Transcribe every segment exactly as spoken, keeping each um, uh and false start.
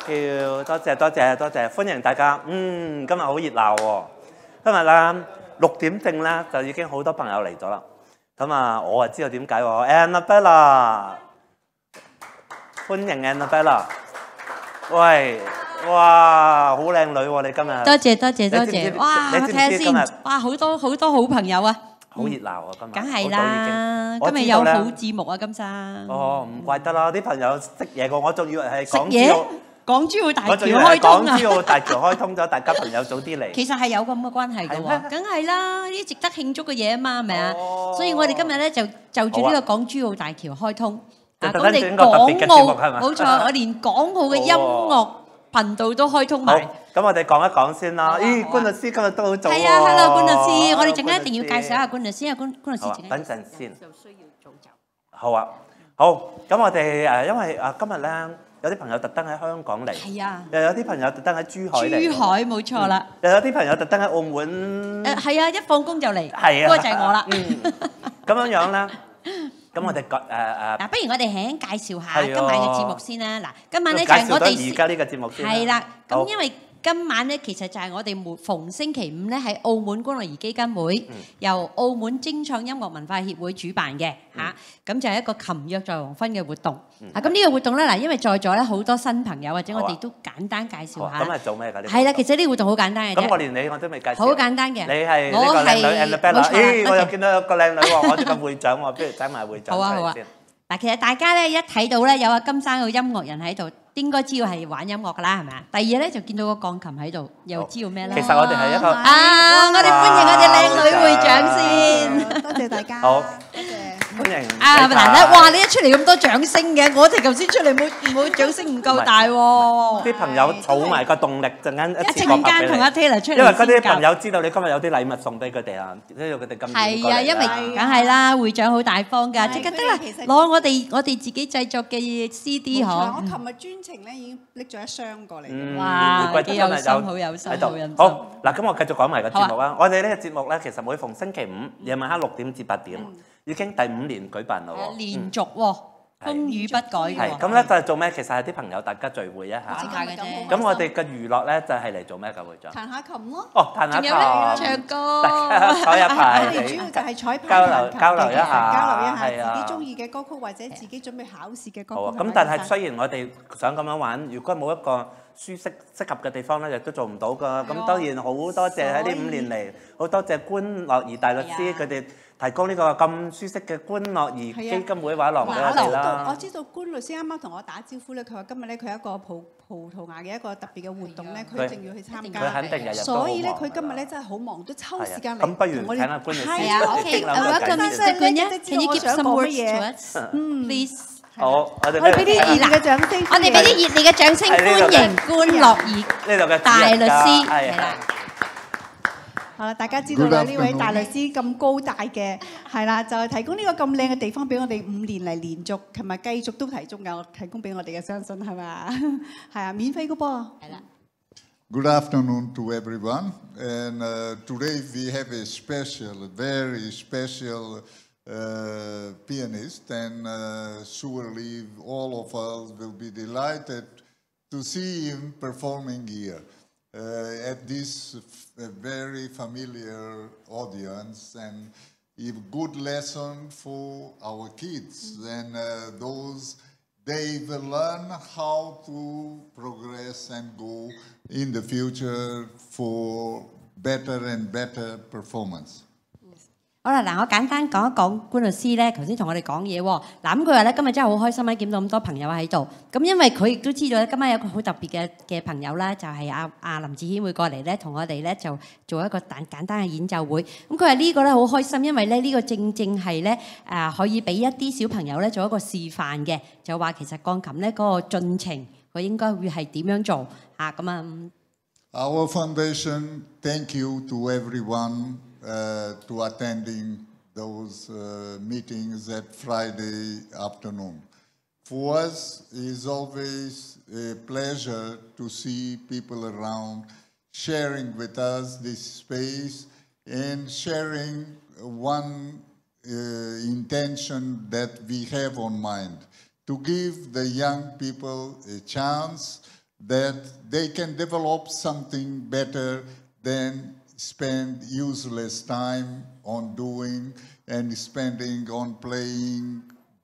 you， 多謝多謝多謝，歡迎大家。嗯，今日好熱鬧喎。今日啦六點正咧就已經好多朋友嚟咗啦。咁啊，我啊知道點解喎 ，Annabella， 歡迎 Annabella。喂，哇，好靚女喎！你今日。 多謝多謝多謝。哇，我睇下先。哇，好多好多好朋友啊！ 好熱鬧啊！今日。 梗係啦，今日有好節目啊，金生。 哦，唔怪得啦，啲朋友識嘢過，我仲以為係港珠港珠澳大橋開通啊！ 港珠澳大橋開通咗，大家朋友早啲嚟。 其實係有咁嘅關係嘅喎，梗係啦，呢啲值得慶祝嘅嘢啊嘛，係咪啊？所以我哋今日咧就就住呢個港珠澳大橋開通。啊！我哋港澳冇錯，我連港澳嘅音樂頻道都開通埋。 咁我哋講一講先啦。咦，官律師今日都好早喎。 係啊 ，Hello， 官律師，我哋陣間一定要介紹下官律師啊，官官律師。 等陣先。就需要早走。好啊，好。咁我哋誒，因為啊，今日咧有啲朋友特登喺香港嚟。係啊。又有啲朋友特登喺珠海嚟。珠海冇錯啦。又有啲朋友特登喺澳門。 誒係啊，一放工就嚟。 係啊。 嗰個就係我啦。 嗯。咁樣樣咧。咁我哋誒誒嗱，不如我哋輕輕介紹下今晚嘅節目先啦。嗱，今晚咧就係我哋而家呢個節目先。 係啦，咁因為今晚咧其實就係我哋每逢星期五咧喺澳門關樂兒基金會由澳門精創音樂文化協會主辦嘅嚇，咁就係一個琴約在黃昏嘅活動。啊，咁呢個活動咧嗱，因為在座咧好多新朋友，或者我哋都簡單介紹下。 咁係做咩㗎？ 係啦，其實呢個活動好簡單嘅啫。 咁我連你我都未介紹。 好簡單嘅。 你係呢個靚女 Annabella。咦，我又見到有個靚女喎，我哋個會長喎，不如請埋會長出嚟先。 嗱，其實大家咧一睇到咧有阿金生個音樂人喺度，應該知道係玩音樂噶啦，係咪啊？第二咧就見到個鋼琴喺度，又知道咩咧？ 其實我哋係一個啊，我哋歡迎我哋靚女會長先。 多謝大家。 好， 多謝。 歡迎。 啊，難得，哇！你一出嚟咁多掌聲嘅，我哋頭先出嚟冇冇掌聲唔夠大喎。 啲朋友儲埋個動力，陣間一陣間同阿 Taylor 出嚟。 因為嗰啲朋友知道你今日有啲禮物送俾佢哋啊，知道佢哋咁。 係啊，因為梗係啦，會長好大方㗎，即刻得啦，攞我哋我哋自己製作嘅 C D 嗬。 我琴日專程咧已經拎咗一箱過嚟。 哇！幾有心，好有心，好有心。 好嗱，咁我繼續講埋個節目啦。我哋呢個節目咧，其實每逢星期五夜晚黑六點至八點。已經第五年舉辦啦喎， 連續喎，風雨不改嘅喎。 係咁咧，就係做咩？其實係啲朋友大家聚會一下。 下嘅啫。 咁我哋嘅娛樂咧就係嚟做咩㗎，會長？ 彈下琴咯。 哦，彈下琴。 唱歌。 大家坐一排。 我哋主要就係彩排交流交流一下， 交流一下係啊。 自己中意嘅歌曲或者自己準備考試嘅歌曲。 好啊，咁但係雖然我哋想咁樣玩，如果冇一個舒適適合嘅地方咧，亦都做唔到㗎。咁當然好多謝喺呢五年嚟，好多謝官樂兒大律師佢哋。提供呢個咁舒適嘅官樂兒基金會畫廊俾我哋啦。 我知道官律師啱啱同我打招呼咧，佢話今日咧佢有一個葡葡萄牙嘅一個特別嘅活動咧，佢一定要去參加。 佢肯定日日都所以咧，佢今日咧真係好忙，都抽時間嚟。 咁不如請阿官律師係啊，OK，welcome Mister Guan，can you give some words to us？ 嗯 ，please。 好，我哋我哋俾啲熱烈嘅掌聲。 我哋俾啲熱烈嘅掌聲歡迎官樂兒呢度嘅大律師。係啦。 好啦，大家知道啦，呢位大律師咁高大嘅，係啦，就係提供呢個咁靚嘅地方俾我哋五年嚟連續，同埋繼續都提供有提供俾我哋嘅，相信係咪？係啊，免費嘅噃。係啦。 Good afternoon to everyone, and uh, today we have a special, a very special uh, pianist, and uh, surely all of us will be delighted to see him performing here. Uh, at this f very familiar audience, and a good lesson for our kids, and uh, those they will learn how to progress and go in the future for better and better performance. 好啦，嗱，我簡單講一講官律師咧，頭先同我哋講嘢喎。嗱，咁佢話咧，今日真係好開心咧，見到咁多朋友喺度。咁因為佢亦都知道咧，今晚有個好特別嘅嘅朋友啦，就係阿阿林志軒會過嚟咧，同我哋咧就做一個簡簡單嘅演奏會。咁佢話呢個咧好開心，因為咧呢個正正係咧誒可以俾一啲小朋友咧做一個示範嘅，就話其實鋼琴咧嗰個進程佢應該會係點樣做嚇咁啊。 Our foundation, thank you to everyone. Uh, to attending those uh, meetings at Friday afternoon. For us, it's always a pleasure to see people around sharing with us this space and sharing one uh, intention that we have on mind, to give the young people a chance that they can develop something better than spend useless time on doing and spending on playing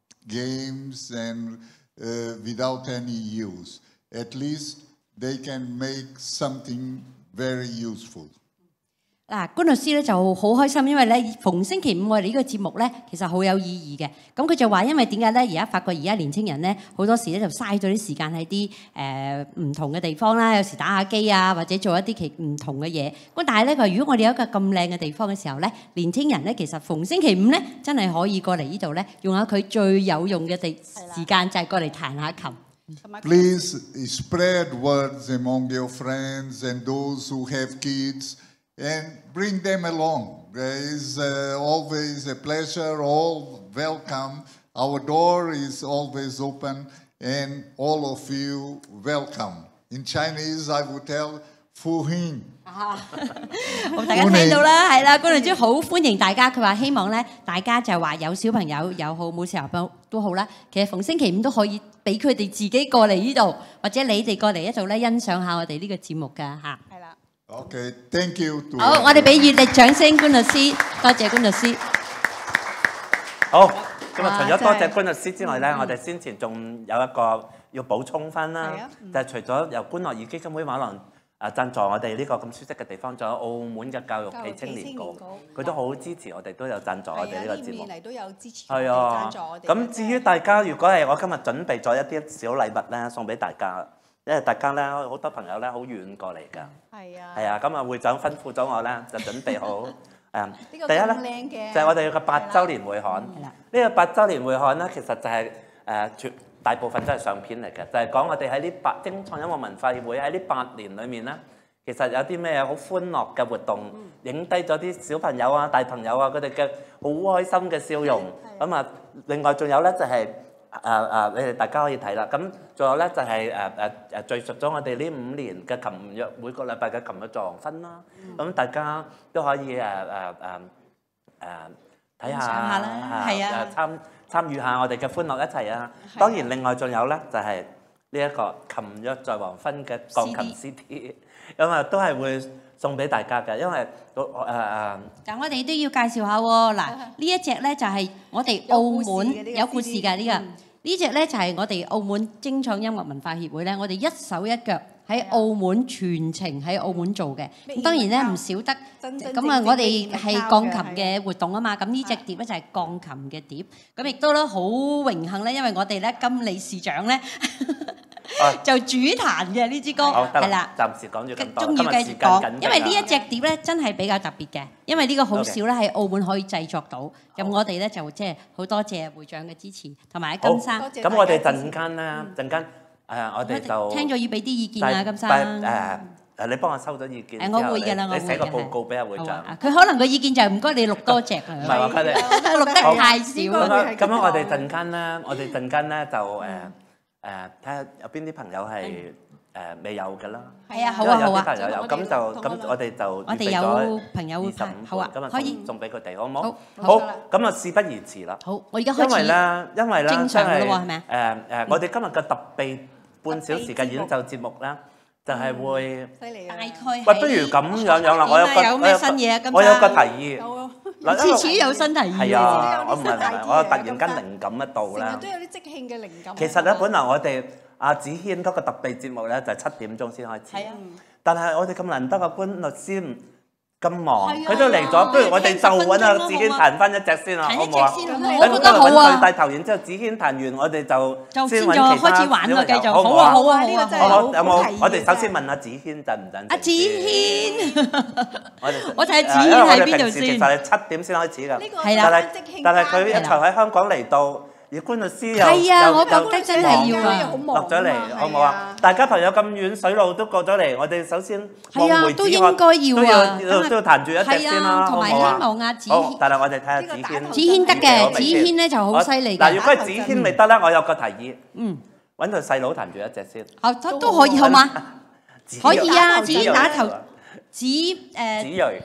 games and uh, without any use. At least they can make something very useful. 嗱，官律師咧就好開心，因為咧逢星期五我哋呢個節目咧其實好有意義嘅。咁佢就話，因為點解咧？而家發覺而家年青人咧好多時咧就嘥咗啲時間喺啲誒唔同嘅地方啦，有時打下機啊，或者做一啲其唔同嘅嘢。咁但係咧佢話，如果我哋有一個咁靚嘅地方嘅時候咧，年青人咧其實逢星期五咧真係可以過嚟呢度咧，用下佢最有用嘅地時間就係過嚟彈下琴。 Please spread words among your friends and those who have kids. And bring them along. There is uh, always a pleasure, all welcome. Our door is always open, and all of you welcome. In Chinese, I would tell, 歡迎。 咁大家聽到啦，係啦，官律師好歡迎大家。佢話希望咧，大家就話有小朋友又好，冇小朋友都好啦。其實逢星期五都可以俾佢哋自己過嚟呢度，或者你哋過嚟呢度咧欣賞下我哋呢個節目㗎嚇。 Okay, thank you. 好，我哋俾熱烈掌聲，官律師，多謝官律師。 好，咁啊，除咗多謝官律師之外咧，我哋先前仲有一個要補充翻啦，就係除咗由官樂義基金會馬來啊贊助我哋呢個咁舒適嘅地方，仲有澳門嘅教育暨青年局，佢都好支持我哋，都有贊助我哋呢個節目。 嚟都有支持係啊，咁至於大家，如果係我今日準備咗一啲小禮物咧，送俾大家。因為大家咧好多朋友咧好遠過嚟㗎，係啊，係啊，咁啊會長吩咐咗我咧就準備好誒，第一咧就係我哋嘅八週年會刊，呢個八週年會刊咧其實就係誒絕大部分都係相片嚟嘅，就係講我哋喺呢八精創音樂文化協會喺呢八年裏面咧，其實有啲咩好歡樂嘅活動，影低咗啲小朋友啊、大朋友啊佢哋嘅好開心嘅笑容，咁啊另外仲有咧就係。誒誒，你哋大家可以睇啦。咁仲有咧就係誒誒誒敍述咗我哋呢五年嘅琴約每個禮拜嘅琴日助學分啦。咁大家都可以誒誒誒誒睇下，係啊，參參與下我哋嘅歡樂一齊啊。當然另外仲有咧就係呢一個琴約在黃昏嘅鋼琴 C D， 咁啊都係會送俾大家嘅，因為誒誒。 但我哋都要介紹下喎。嗱，呢一隻咧就係我哋澳門有故事嘅呢個。呢隻咧就係我哋澳門精創音樂文化協會咧，我哋一手一腳喺澳門全程喺澳門做嘅。咁當然咧唔少得，咁啊我哋係鋼琴嘅活動啊嘛。咁呢隻碟咧就係鋼琴嘅碟。咁亦都咧好榮幸咧，因為我哋咧金理事長咧。就主彈嘅呢支歌，係啦，暫時講咗咁多， 仲要繼續講，因為呢一隻碟咧真係比較特別嘅，因為呢個好少咧喺澳門可以製作到。咁我哋咧就即係好多謝會長嘅支持，同埋金生。 咁我哋陣間咧，陣間誒我哋就聽咗要俾啲意見啊，金生。 誒誒，你幫我收咗意見。 誒，我會㗎啦，我會嘅。 你寫個報告俾阿會長。 佢可能個意見就係唔該你錄多隻啊。唔係話佢哋錄得太少。 咁樣我哋陣間咧，我哋陣間咧就誒。誒睇下有邊啲朋友係誒未有嘅啦， 係啊，好啊，好啊， 朋友有咁就咁我哋就我哋有朋友會派，好啊，可以送俾佢哋，好唔好？好，咁啊事不宜遲啦。 好，我而家開始。 因為咧，因為咧， 正常嘅咯喎，係咪啊？誒誒，我哋今日嘅特備半小時嘅演奏節目咧，就係會犀利啊！ 大概喂，不如咁樣樣啦，我有個有咩新嘢啊？ 我有個提議。 次次有新提議。 係啊，我唔係唔係，我突然間靈感一到啦。 成日都有啲即興嘅靈感。 其實咧，本來我哋阿子軒嗰個特備節目咧就係七點鐘先開始。係啊。但係我哋咁難得嘅官律師咁忙，佢都嚟咗，不如我哋就揾阿子軒彈翻一隻先啦，好唔好啊？ 我覺得好啊。 帶頭，然之後子軒彈完，我哋就先揾其他。開始玩啦，繼續。好啊，好啊，呢個真係好。 有冇？我哋首先問阿子軒陣唔陣？ 阿子軒， 我哋我睇下子軒喺邊度先。 其實係七點先開始㗎。 係啦。 但係佢一齊喺香港嚟到。而官律師又係啊，我覺得真係要啊， 落咗嚟，好唔好啊？大家朋友咁遠水路都過咗嚟，我哋首先係啊，都應該要啊， 都要彈住一隻先啦， 同埋希望阿子軒， 但係我哋睇下子軒， 子軒得嘅，子軒咧就好犀利嘅。 嗱，如果係子軒未得咧，我有個提議，嗯，揾佢細佬彈住一隻先， 哦，都都可以好嗎？可以啊，子軒打頭，子誒， 子睿。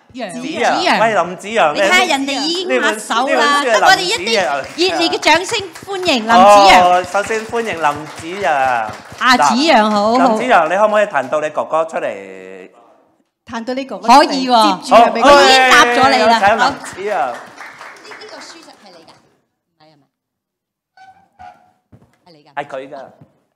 陽， 子陽，喂林子陽， 你睇下人哋已經握手啦， 呢本得我哋一啲熱烈嘅掌聲歡迎林子陽。 哦，首先歡迎林子陽。 啊，子陽好。 林子陽，你可唔可以彈到你哥哥出嚟？ 彈到呢個可以喎， 接住係咪？ 我已經答咗你啦。 請林子陽。 呢呢個書就係你㗎，唔係係咪？係你㗎。 係佢㗎。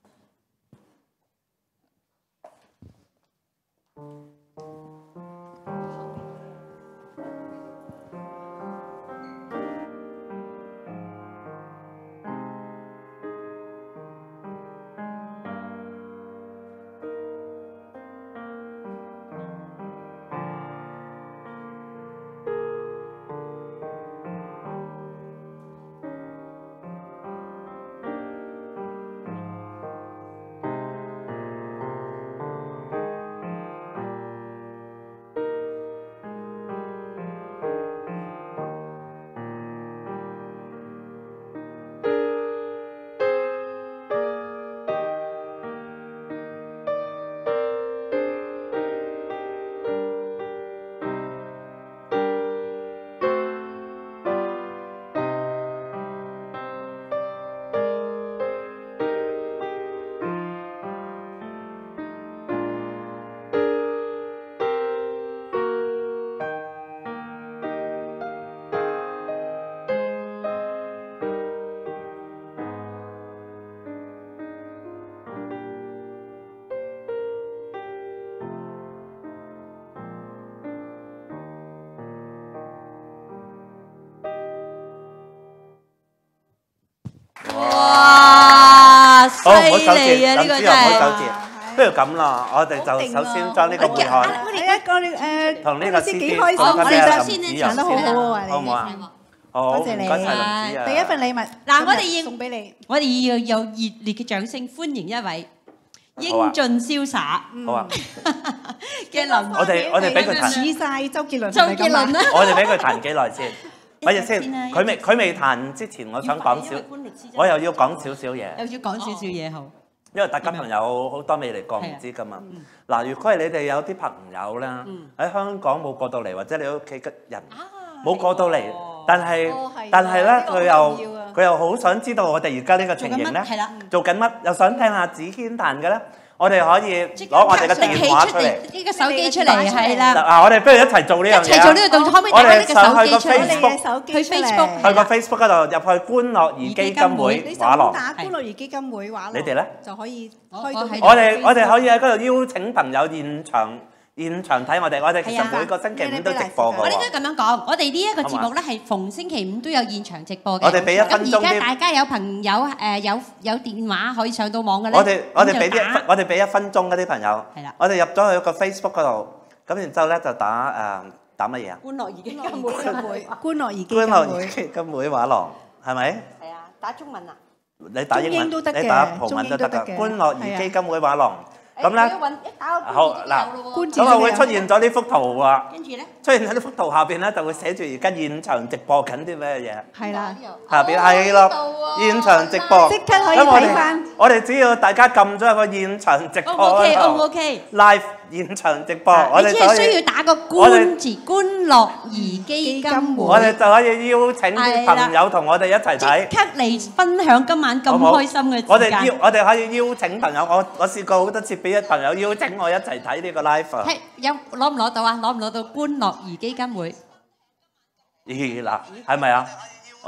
哇！犀好，唔好走字， 利啊！呢個真林子陽唔好走係。 字。不如咁啦，我哋就首先將呢個會海我哋一個誒， 同呢個 C 幾 D 開心， 講我哋翻俾阿林首先咧子陽彈得好好喎， 好唔好啊？好， 多謝你唔該晒林子陽。 第一份禮物， 嗱我哋要送俾你。 我哋要有熱烈嘅掌聲歡迎一位英俊瀟灑好啊， 嘅林。 我哋我哋俾佢彈， 似晒周杰倫， 周杰倫啦。 我哋俾佢彈幾耐先？咪住先， 先啊佢未佢未彈之前，我想講少，我又要講少少嘢。 又要講少少嘢好。 因為大家朋友好多未嚟過，唔知噶嘛。嗱，如果係你哋有啲朋友咧喺香港冇過到嚟，或者你屋企嘅人冇過到嚟，但係但係咧佢又佢又好想知道我哋而家呢個情形咧，做緊乜？又想聽下子軒彈嘅咧，我哋可以攞我哋嘅電話出嚟， 呢個手機出嚟係啦。 嗱，我哋不如一齊做呢樣嘢。 一齊做呢個動作，可唔可以打開呢個手機出嚟？ 去 Facebook， 去個 Facebook 嗰度入去觀樂兒基金會畫廊。 打觀樂兒基金會畫廊， 你哋咧就可以開到。 我哋我哋可以喺嗰度邀請朋友現場。現場睇我哋，我哋其實每個星期五都直播嘅喎。 我應該咁樣講，我哋呢一個節目咧係逢星期五都有現場直播嘅。 我哋俾一分鐘啲。 咁而家大家有朋友誒有有電話可以上到網嘅咧， 我哋我哋俾啲我哋俾一分鐘嗰啲朋友。 係啦。 我哋入咗去個 Facebook 嗰度，咁然之後咧就打誒打乜嘢啊？ 觀樂兒基金會。 觀樂兒基金會。 觀樂兒基金會畫廊係咪？ 係啊，打中文啊。 你打英文，你打葡文都得㗎。觀樂兒基金會畫廊。咁咧，好嗱，咁啊會出現咗呢幅圖喎。 跟住咧， 出現喺呢幅圖下邊咧，就會寫住而家現場直播緊啲咩嘢。 係啦， 下邊係咯，現場直播。 即刻可以睇翻。 我哋只要大家撳咗入個現場直播嗰度 O K live 現場直播，我哋只係需要打個觀字，觀樂兒基金會。 我哋就可以邀請啲朋友同我哋一齊睇。 即刻嚟分享今晚咁開心嘅時間。 我哋邀我哋可以邀請朋友，我我試過好多次俾啲朋友邀請我一齊睇呢個 live。 係有攞唔攞到啊？攞唔攞到觀樂兒基金會？ 咦嗱，係咪啊？我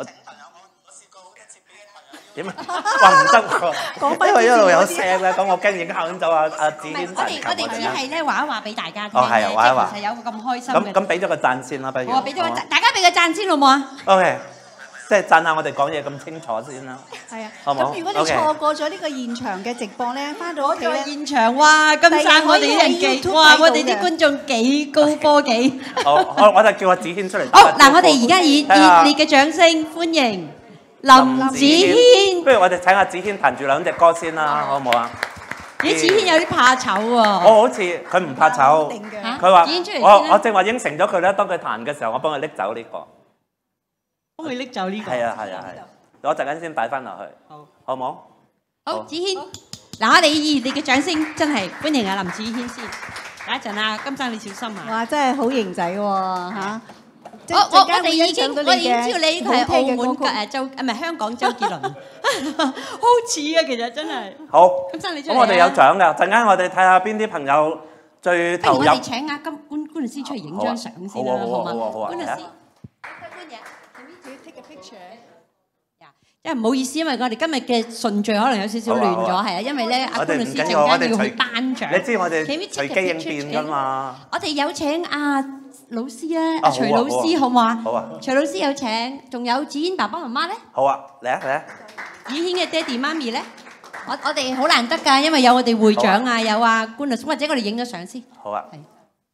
點啊？哇唔得喎，因為一路有聲咧，咁我驚影響咗阿阿子軒。 我哋我哋只係咧話一話俾大家聽。 哦係，話一話。 其實有個咁開心嘅。 咁咁俾咗個讚先啦，不如。 我俾咗個讚，大家俾個讚先好唔好啊 ？OK，即係讚下我哋講嘢咁清楚先啦。 係啊。 好唔好？ 咁如果你錯過咗呢個現場嘅直播咧，翻到屋企咧。 現場哇，咁讚我哋啲人幾哇！我哋啲觀眾幾高科技。 好，我我就叫阿子軒出嚟。 好嗱，我哋而家以熱烈嘅掌聲歡迎林子軒。 不如我哋請阿子軒彈住兩隻歌先啦，好唔好啊？ 咦，子軒有啲怕醜喎。 我好似佢唔怕醜，佢話我我正話應承咗佢咧，當佢彈嘅時候，我幫佢拎走呢個。 幫佢拎走呢個。 係啊係啊係。我陣間先擺翻落去。好，好唔好？ 好，子軒，嗱，我哋熱烈嘅掌聲真係歡迎阿林子軒先。 等一陣啊，金生你小心啊！ 哇，真係好型仔喎嚇！即我我我陣間會哋已經欣賞到我已經知道你呢個係好聽嘅澳門歌曲誒周啊唔係香港周杰倫，好似啊其實真係。 好， 金生你出嚟啊咁我哋有獎㗎，陣間我哋睇下邊啲朋友最投入。 不如我哋請阿金官官律師出嚟影張相先啦， 好啊好啊嘛？ 好啊好啊官律師， 係啊官爺。 take a picture。 因為唔好意思，因為我哋今日嘅順序可能有少少亂咗，係啊，因為咧阿我哋官律師陣唔緊要，我哋間要去隨頒獎。 你知我哋 Can we take 隨 a 機應 picture 變㗎嘛。 我哋有請阿老師啊， 啊阿徐老師好唔好啊？ 好啊。 徐老師有請，仲有子軒爸爸媽媽咧？ 好啊，嚟啊嚟啊！ 子軒嘅爹哋媽咪咧？我我哋好難得㗎，因為有我哋會長啊，有阿官律師，或者我哋影咗相先。 好啊。 係。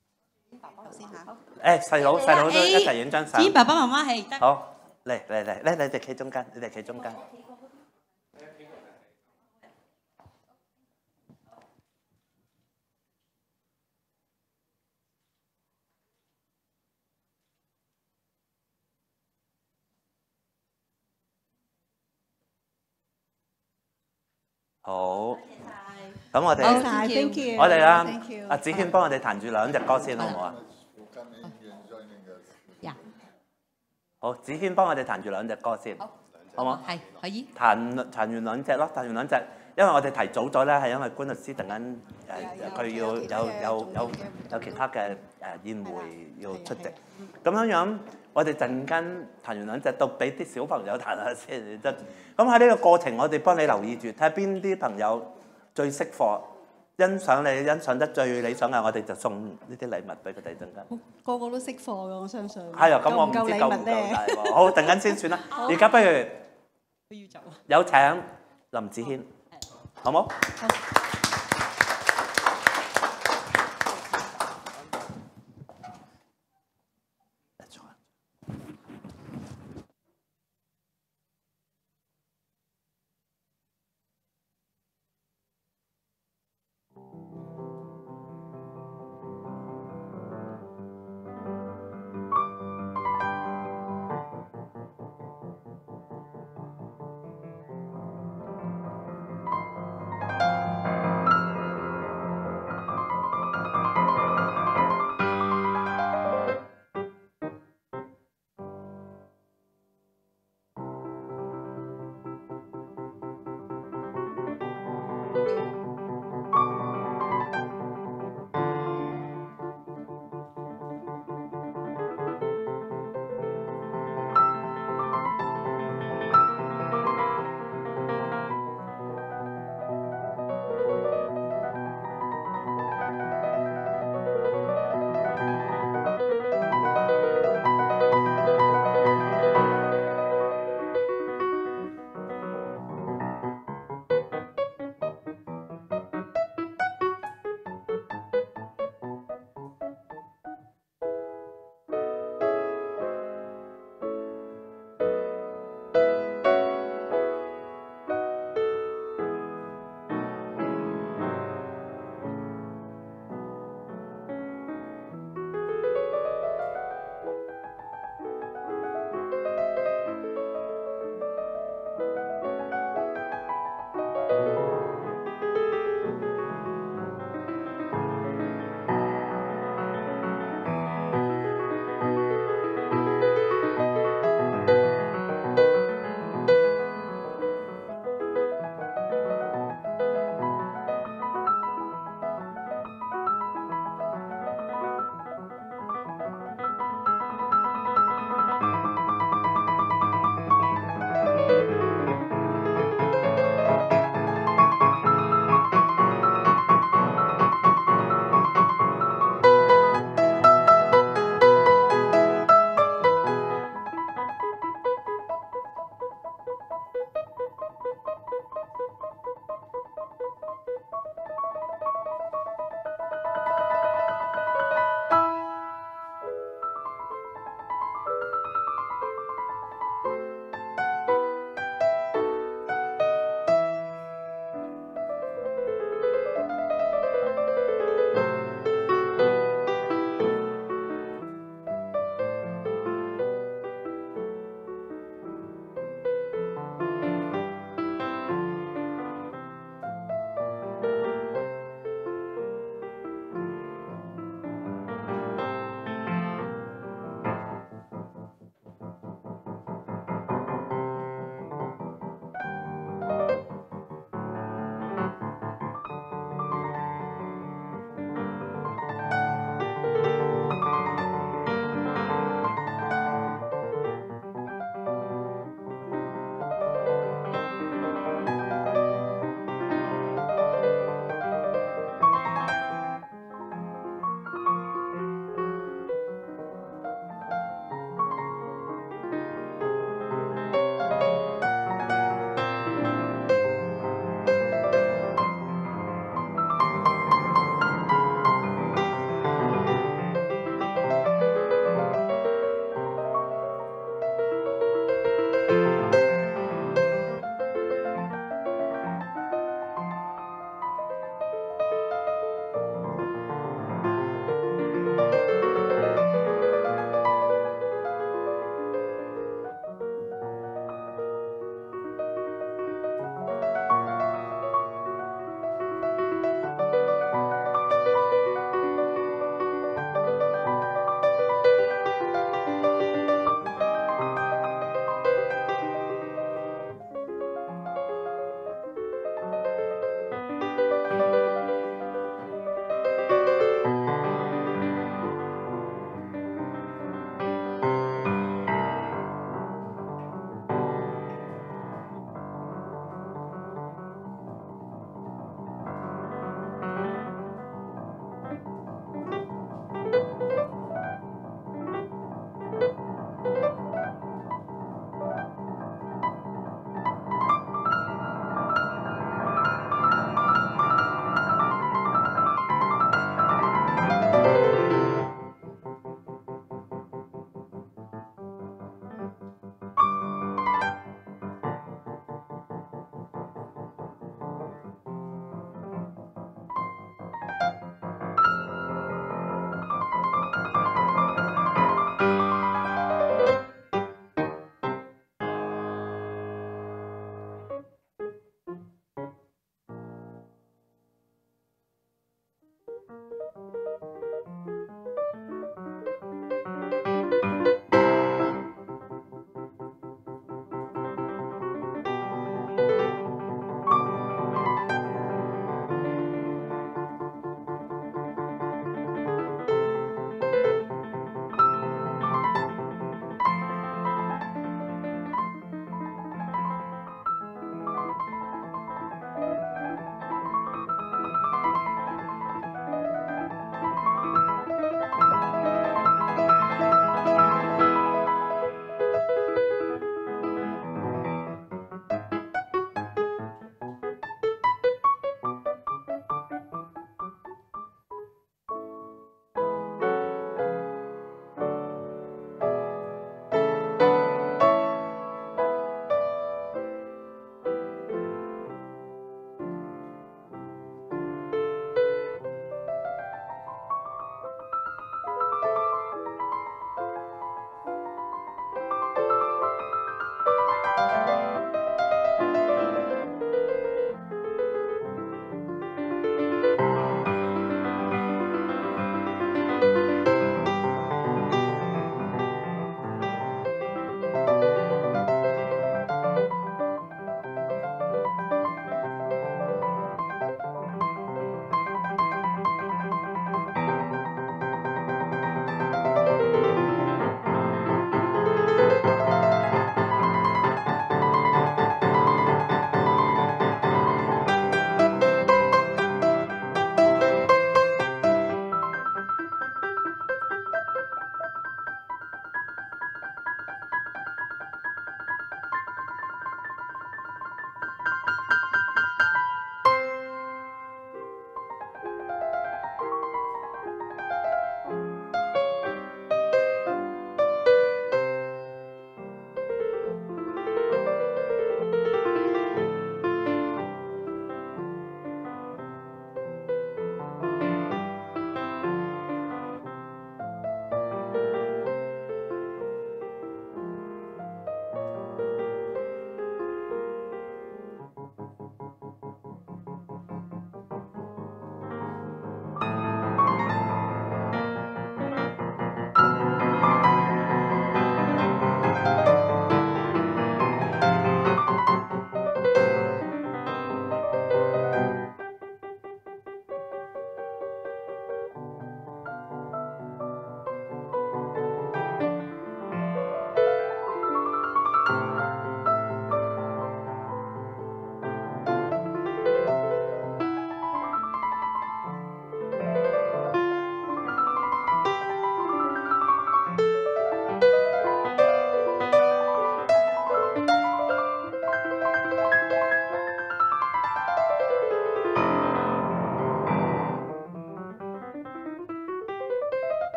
誒細佬細佬都一齊影張相。 子軒爸爸媽媽係得。 好，嚟嚟嚟，咧你哋企中間，你哋企中間。好，咁我哋好晒，thank you。 我哋啊 thank you， 阿子軒幫我哋彈住兩隻歌先好唔好啊？ 呀， 好，子軒幫我哋彈住兩隻歌先，好唔好？ 係可以。 彈彈完兩隻咯，彈完兩隻，因為我哋提早咗咧，係因為官律師突然間誒佢要有有有有其他嘅誒宴會要出席，咁樣樣我哋陣間彈完兩隻，到俾啲小朋友彈下先得。咁喺呢個過程，我哋幫你留意住，睇下邊啲朋友最識貨，欣賞你欣賞得最理想嘅，我哋就送呢啲禮物俾佢哋陣間。 個個都識貨㗎，我相信。 係啊，咁我唔知夠唔夠夠唔夠禮物咧？ 大喎。好，陣間先算啦。而家不如有請林子軒，好冇？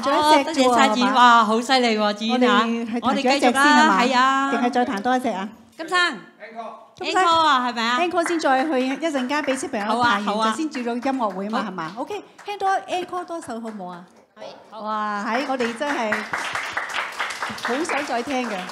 咗一隻啫喎， 多謝晒子，哇，好犀利喎，子我遠啊！ 哋係我哋彈咗一隻先繼續啦， 係嘛？ 係啊， 定係再彈多一隻啊？ 金生金生 ，encore 啊，係咪啊？ encore 先再去一陣間俾小朋友好啊彈好啊完就先照咗音樂會嘛， 好係嘛？OK， 聽多 encore 多首好唔好啊？ 係， 哇！喺我哋真係好想再聽嘅。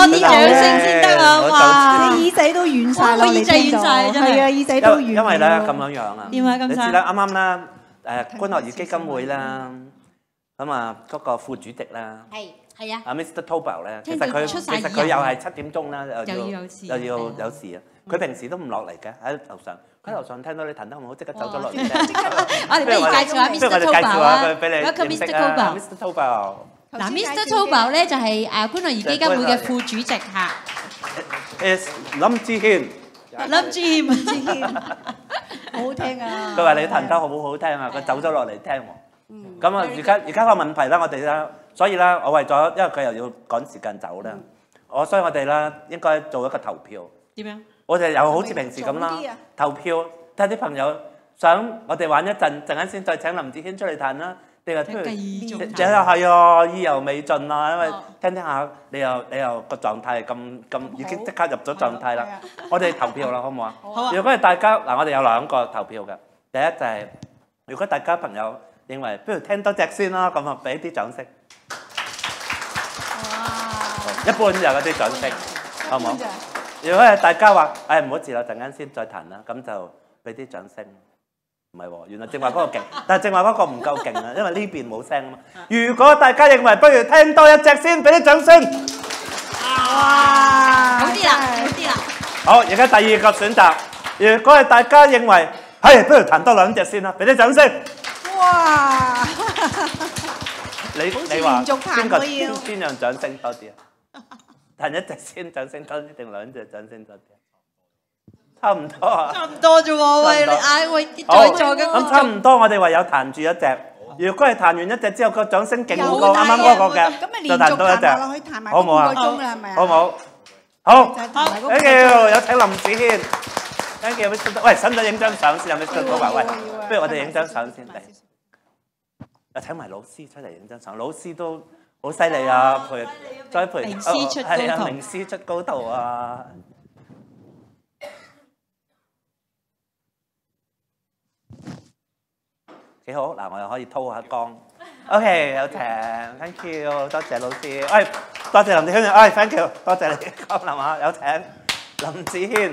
啲掌聲先得啊！哇， 你耳仔都軟晒啦，你聽到係啊，耳仔都軟。 因為咧咁樣樣啊， 點解咁？ 你知啦，啱啱啦，誒觀樂兒基金會啦，咁啊嗰個副主席啦， 係係啊， 阿 Mister Tobel 咧，其實佢其實佢又係七點鐘啦，又要又要有事啊，佢平時都唔落嚟嘅喺樓上。喺樓上聽到你彈得咁好，即刻走咗落嚟。 我哋不如介紹下 Mister Tobel 啊，Welcome Mister Tobel。Mister Tobel。 嗱 ，Mister Tobel 咧就係誒觀樂兒基金會嘅副主席嚇。 Is 林志軒。 林志軒，林志軒，好好聽啊！ 佢話你彈得好好聽啊，佢走咗落嚟聽喎。咁啊，而家而家個問題啦，我哋啦，所以啦，我為咗因為佢又要趕時間走啦，我所以我哋啦應該做一個投票。 點樣？ 我哋又好似平時咁啦，投票睇下啲朋友想我哋玩一陣，陣間先再請林志軒出嚟彈啦，定係不如繼續彈？ 係啊，意猶未盡啊，因為聽聽下你又你又個狀態咁咁已經即刻入咗狀態啦。我哋投票啦，好唔好啊？好啊！如果係大家嗱，我哋有兩個投票嘅，第一就係如果大家朋友認為不如聽多隻先啦，咁啊俾啲掌聲。哇！一般就嗰啲掌聲，好唔好？如果係大家話，誒唔好遲啦，陣間先再彈啦，咁就俾啲掌聲。唔係喎，原來正話嗰個勁，但係正話嗰個唔夠勁啊，因為呢邊冇聲啊嘛。如果大家認為不如聽多一隻先，俾啲掌聲。 哇！好啲啦，好啲啦。 好，而家第二個選擇，如果係大家認為係不如彈多兩隻先啦，俾啲掌聲。 哇！ 你你話邊個邊邊樣掌聲多啲啊？彈一隻先掌聲多啲定兩隻掌聲多啲？差唔多啊！ 差唔多啫喎，喂你嗌喂在座嘅咁差唔多，我哋唯有彈住一隻。如果係彈完一隻之後個掌聲勁過啱啱嗰個嘅，就彈多一隻，好唔好啊？好唔好？好 ，thank you，有請林子軒 ，thank you，喂，使唔使影張相先啊？Mister Tobel，喂，不如我哋影張相先嚟。啊，請埋老師出嚟影張相，老師都好犀利啊，陪再陪， 名師出高徒， 係啊，名師出高徒啊！幾好嗱，我又可以偷下光。OK， 有請 ，thank you， 多謝老師。喂，多謝林子軒，喂 ，thank you， 多謝你光臨啊，有請林子軒。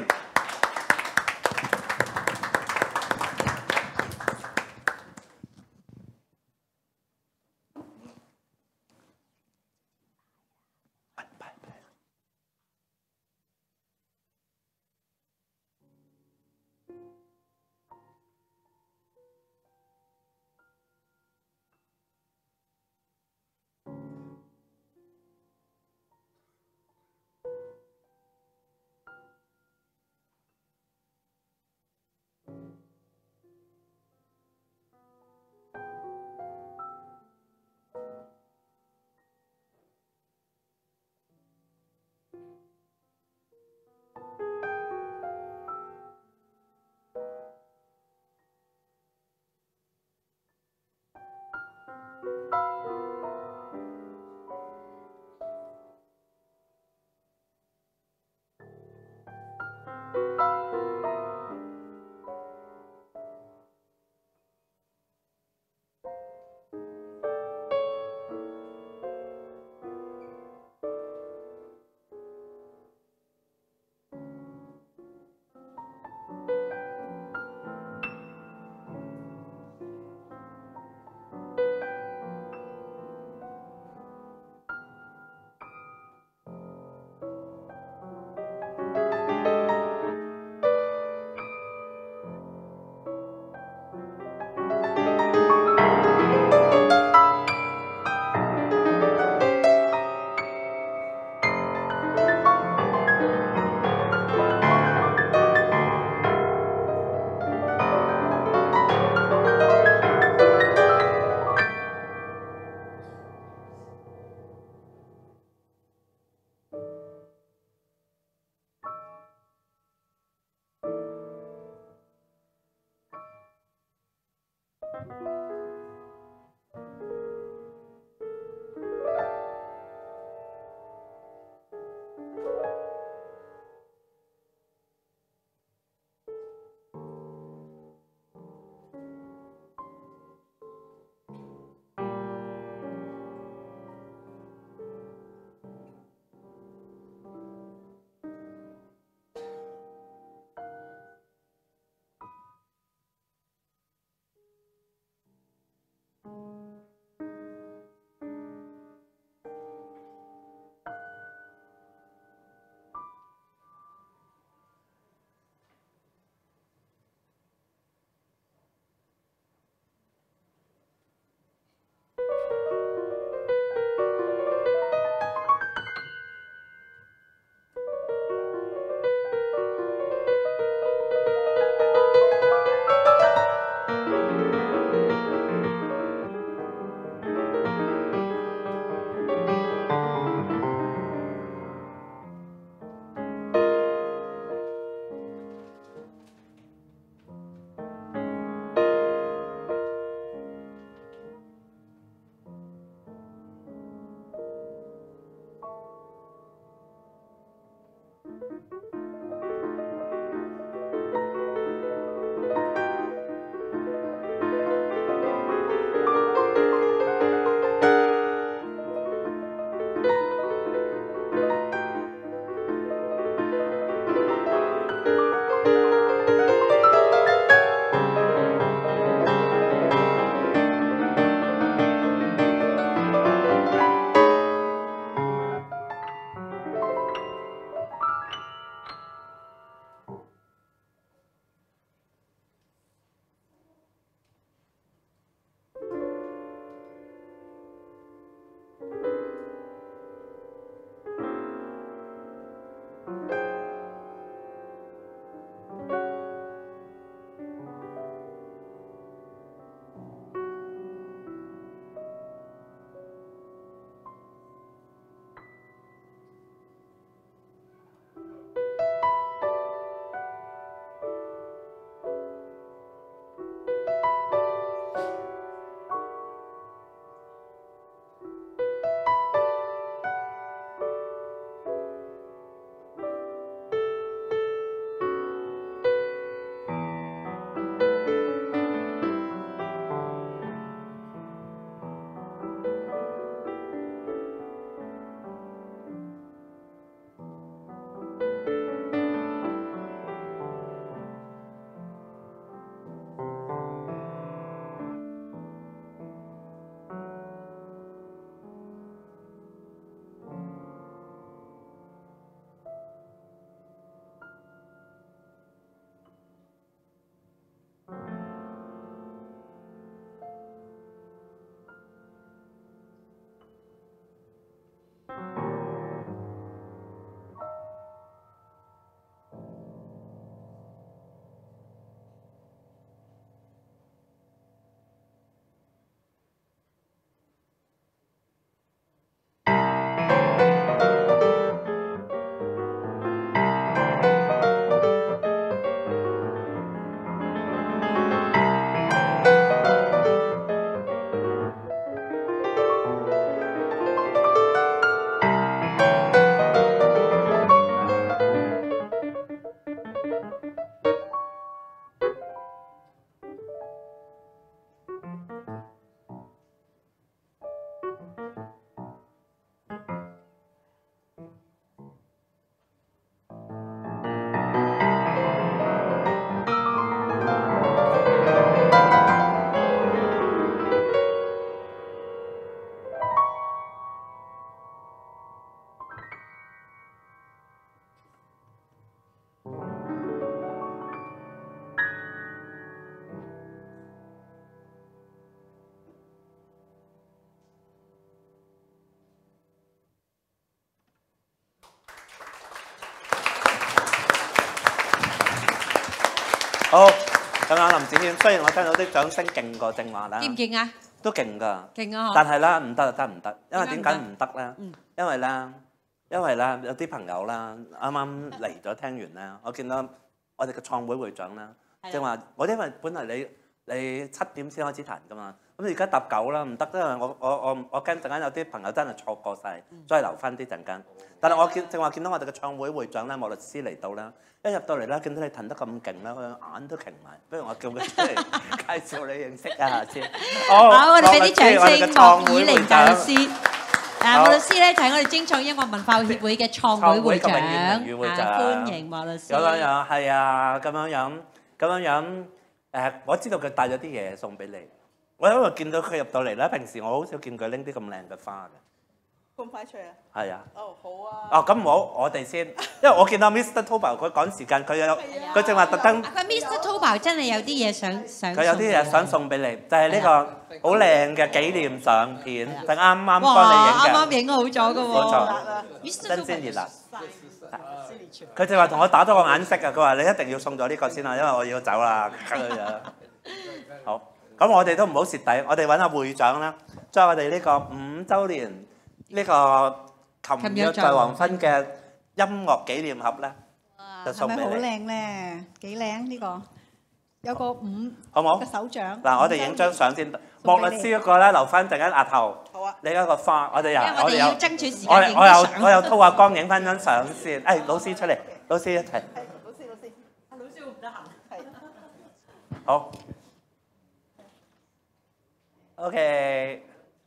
好，咁啊，林子軒，雖然我聽到啲掌聲勁過正話啦， 勁唔勁啊？ 都勁㗎， 勁啊！ 但係咧唔得得唔得，因為點解唔得咧？ 嗯， 因為咧，因為咧有啲朋友啦，啱啱嚟咗聽完咧，我見到我哋嘅創會會長啦，正話我因為本來你你七點先開始彈㗎嘛，咁而家搭九啦，唔得，因為我我我我驚陣間有啲朋友真係錯過晒，再留翻啲陣間。但係我見正話見到我哋嘅創會會長咧，莫律師嚟到啦，一入到嚟咧，見到你彈得咁勁啦，佢眼都擎埋，不如我叫佢出嚟介紹你認識一下先。好， 我哋俾啲掌聲，莫以玲大律師。誒，莫律師咧就係我哋精創音樂文化協會嘅創會會長，歡迎莫律師。 咁樣樣係啊，咁樣樣，咁樣樣誒，我知道佢帶咗啲嘢送俾你。我因為見到佢入到嚟咧，平時我好少見佢拎啲咁靚嘅花嘅。 咁快脆啊！ 係啊。 哦，好啊。 哦，咁我我哋先，因為我見到 Mister Toba 佢趕時間，佢有佢正話特登。 佢 Mister Toba 真係有啲嘢想想。 佢有啲嘢想送俾你，就係呢個好靚嘅紀念相片，就啱啱幫你影嘅。 啱啱影好咗嘅喎。 冇錯。新鮮熱辣。佢正話同我打咗個眼色啊！佢話你一定要送咗呢個先啊，因為我要走啦咁樣。好，咁我哋都唔好蝕底，我哋揾下會長啦，將我哋呢個五週年。呢個琴日在黃昏嘅音樂紀念盒咧，就送俾你。係咪好靚咧？幾靚呢個？有個五，好冇？個手掌。嗱，我哋影張相先。莫律師嗰個咧，留翻陣間壓頭。好啊。你嗰個花，我哋又我哋有爭取時間影相。我又我又偷下光影翻張相先。誒，老師出嚟，老師一齊。老師老師，老師會唔得閒？係。好。OK。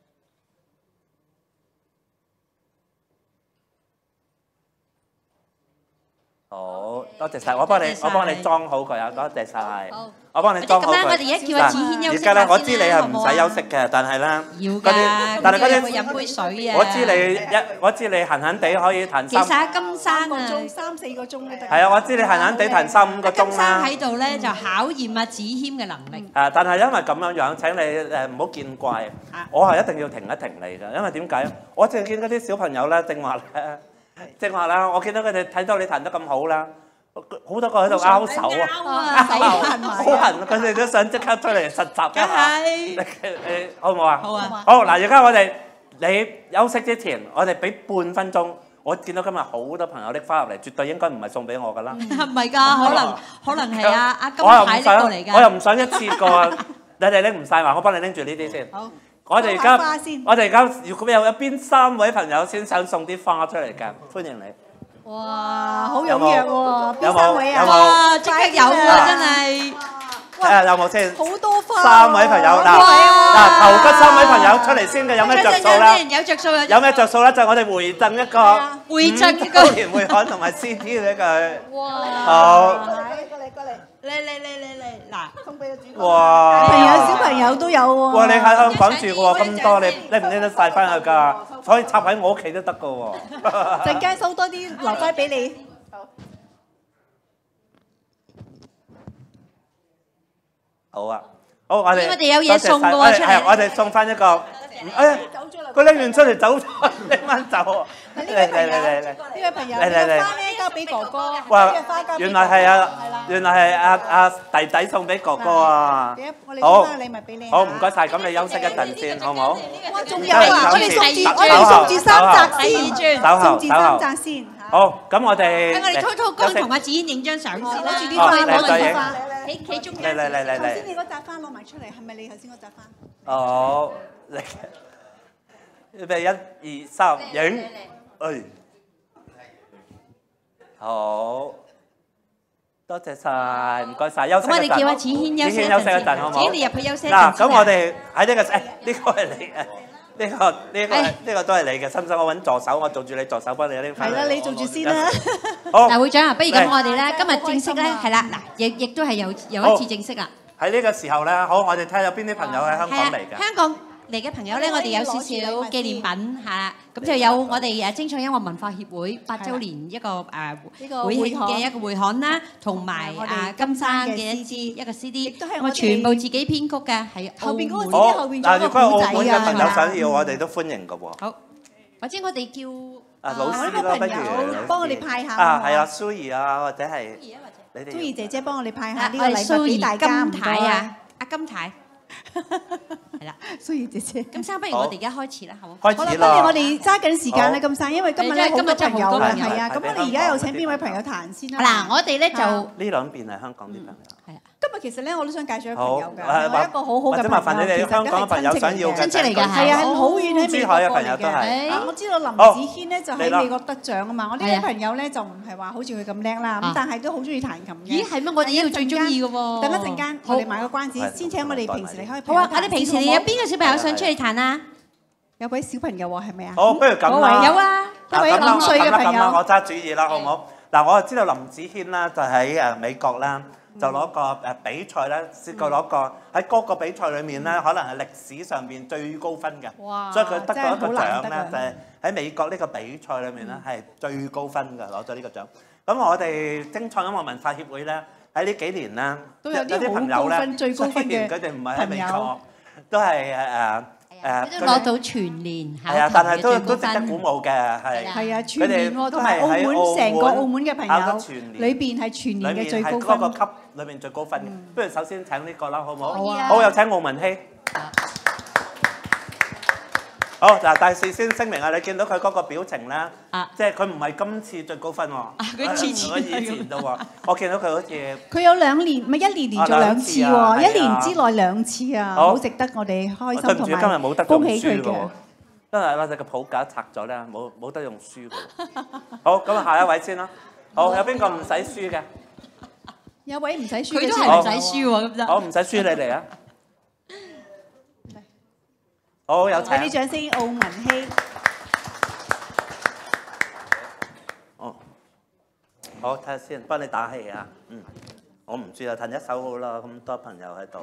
好，多謝晒，我幫你，我幫你裝好佢啊！多謝晒，我幫你裝好佢。 我哋而家叫阿子軒休息下先啦。 而家咧，我知你係唔使休息嘅，但係咧， 要㗎。 但係嗰啲飲杯水啊。 我知你一，我知你閒閒地可以彈三。 其實喺金山啊， 三四個鐘都得。 係啊，我知你閒閒地彈三五個鐘啦。 金山喺度咧就考驗阿子軒嘅能力。 啊，但係因為咁樣樣，請你誒唔好見怪，我係一定要停一停你㗎，因為點解？我淨係見嗰啲小朋友咧，正話咧。正話啦，我見到佢哋睇到你彈得咁好啦，好多個喺度拗手啊，拗痕，好痕，佢哋都想即刻出嚟實習一下。你你好唔好啊？好啊。好嗱，而家我哋你休息之前，我哋俾半分鐘。我見到今日好多朋友拎花入嚟，絕對應該唔係送俾我㗎啦。唔係㗎，可能可能係阿阿金牌拎過嚟㗎。我又唔想一次過，你哋拎唔晒話，我幫你拎住呢啲先。好。我哋而家，我哋而家如果有有邊三位朋友先想送啲花出嚟㗎，歡迎你。哇，好踴躍喎！邊三位啊？哇，即刻有喎，真係。睇下有冇先。好多花。三位朋友嗱嗱，頭嗰三位朋友出嚟先嘅，有咩着數啦？有着數有。有咩着數咧？就係我哋回贈一個回贈一個年會刊同埋 C D 俾佢。哇！好。嚟嚟嚟嚟嚟，嗱，送俾個主角。哇！朋友小朋友都有喎。哇！你喺香港住嘅喎，咁多你拎唔拎得晒翻去㗎？可以插喺我屋企都得㗎喎。陣間收多啲留低俾你。好。好啊，好我哋。我哋有嘢送嘅喎出嚟。係，我哋送翻一個。哎呀！佢拎完出嚟走咗，拎翻走。嚟嚟嚟嚟嚟！呢位朋友，呢個花咧交俾哥哥。哇！原來係啊，原來係阿阿弟弟送俾哥哥啊。好，好唔該晒，咁你休息一陣先，好唔好？哇！仲有啊，我哋送住，我哋送住三紮先，送住三紮先。好，咁我哋。我哋滔滔哥同阿子軒影張相先，攞住啲花攞嚟花，企企中間。嚟嚟嚟嚟嚟。頭先你嗰紮花攞埋出嚟，係咪你頭先嗰紮花？哦，嚟。預備一二三，影，哎，好，多謝晒，唔該晒，休息一陣。咁我哋叫阿子軒休息一陣，好唔好？子軒你入去休息一陣。嗱，咁我哋喺呢個，誒，呢個係你，誒，呢個呢個呢個都係你嘅，使唔使我揾助手？我做住你助手，幫你拎翻。係啦，你做住先啦。好。嗱，會長啊，不如咁，我哋咧今日正式咧係啦，嗱，亦亦都係有有一次正式啦。喺呢個時候咧，好，我哋睇下有邊啲朋友喺香港嚟嘅。香港嚟嘅朋友咧，我哋有少少紀念品嚇，咁就有我哋誒精創音樂文化協會八週年一個誒會慶嘅一個會刊啦，同埋啊金山嘅一支一個 C D，我全部自己編曲嘅，係後邊嗰個 C D 後邊仲有個古仔啊，係嘛？朋友想要我哋都歡迎嘅喎。好，或者我哋叫啊老師啦，不如幫我哋派下啊，係啊，蘇怡啊，或者係。 你哋蘇怡姐姐幫我哋派下呢個我係蘇怡禮物俾大家，唔金太該啊，阿金太。係啦， 蘇怡姐姐。 金生，不如我哋而家開始啦，好冇？ 開好啦， 始啦。 不如我哋揸緊時間啦，金生，因為今日咧好多朋友啦， 今日真係好多朋友係啊。咁我哋而家有請邊位朋友彈先啦？ 嗱，我哋咧就呢兩邊係香港啲朋友。 係啊。 今日其實咧，我都想介紹一個朋友㗎， 好我一個好好嘅或者麻煩你哋香港嘅朋友想要嘅親戚嚟㗎， 係啊，係好遠喺美國珠海嘅過嚟朋友都係。 嘅。啊，我知道林子軒咧就喺美國得獎啊嘛。我呢係啊位朋友咧就唔係話好似佢咁叻啦，咁啊但係都好中意彈琴嘅。 咦，係咩？我哋呢度最中意嘅喎。 等一陣間， 好我哋買個關子，先請我哋平時嚟開。 好啊，我哋平時有邊個小朋友想出去彈啊？ 有位小朋友喎，係咪啊？ 好，不如咁嗰啦。 位有啊， 一位五歲嘅朋友。 咁啦，我揸主意啦，好唔好？嗱，我就知道林子軒啦，就喺誒美國啦。就攞個誒比賽咧，試過攞個喺嗰個比賽裏面咧，可能係歷史上邊最高分嘅，所以佢得過一個獎咧，就係喺美國呢個比賽裏面咧係最高分嘅，攞咗呢個獎。咁我哋精創音樂文化協會咧喺呢幾年咧， 都有啲好高分、最高分嘅佢哋唔係喺美國，都係誒誒。 誒都攞到全年考係啊，但係都都值得得鼓舞嘅，係。 係啊，全年喎，同埋澳門成個澳門嘅朋友裏邊係全年嘅最高分。 裏面係嗰個級裏面最高分嘅。不如首先請呢個啦，好唔好？ 好啊。 好，有請澳文希。好嗱，大事先聲明啊！你見到佢嗰個表情咧，即係佢唔係今次最高分喎， 佢次次我以前都喎，我見到佢好似佢有兩年，唔係一年連續兩次喎，一年之內兩次啊，好值得我哋開心同埋恭喜佢嘅。 因為我哋個譜架拆咗咧，冇冇得用書嘅。好，咁啊，下一位先啦。好，有邊個唔使書嘅？ 有位唔使書嘅， 佢都係唔使書喎，咁就。 好，唔使書你嚟啊！好，有請。 俾啲掌聲，澳文希。 哦，好，睇下先，幫你打氣啊。嗯，我唔知啊，彈一首好啦，咁多朋友喺度。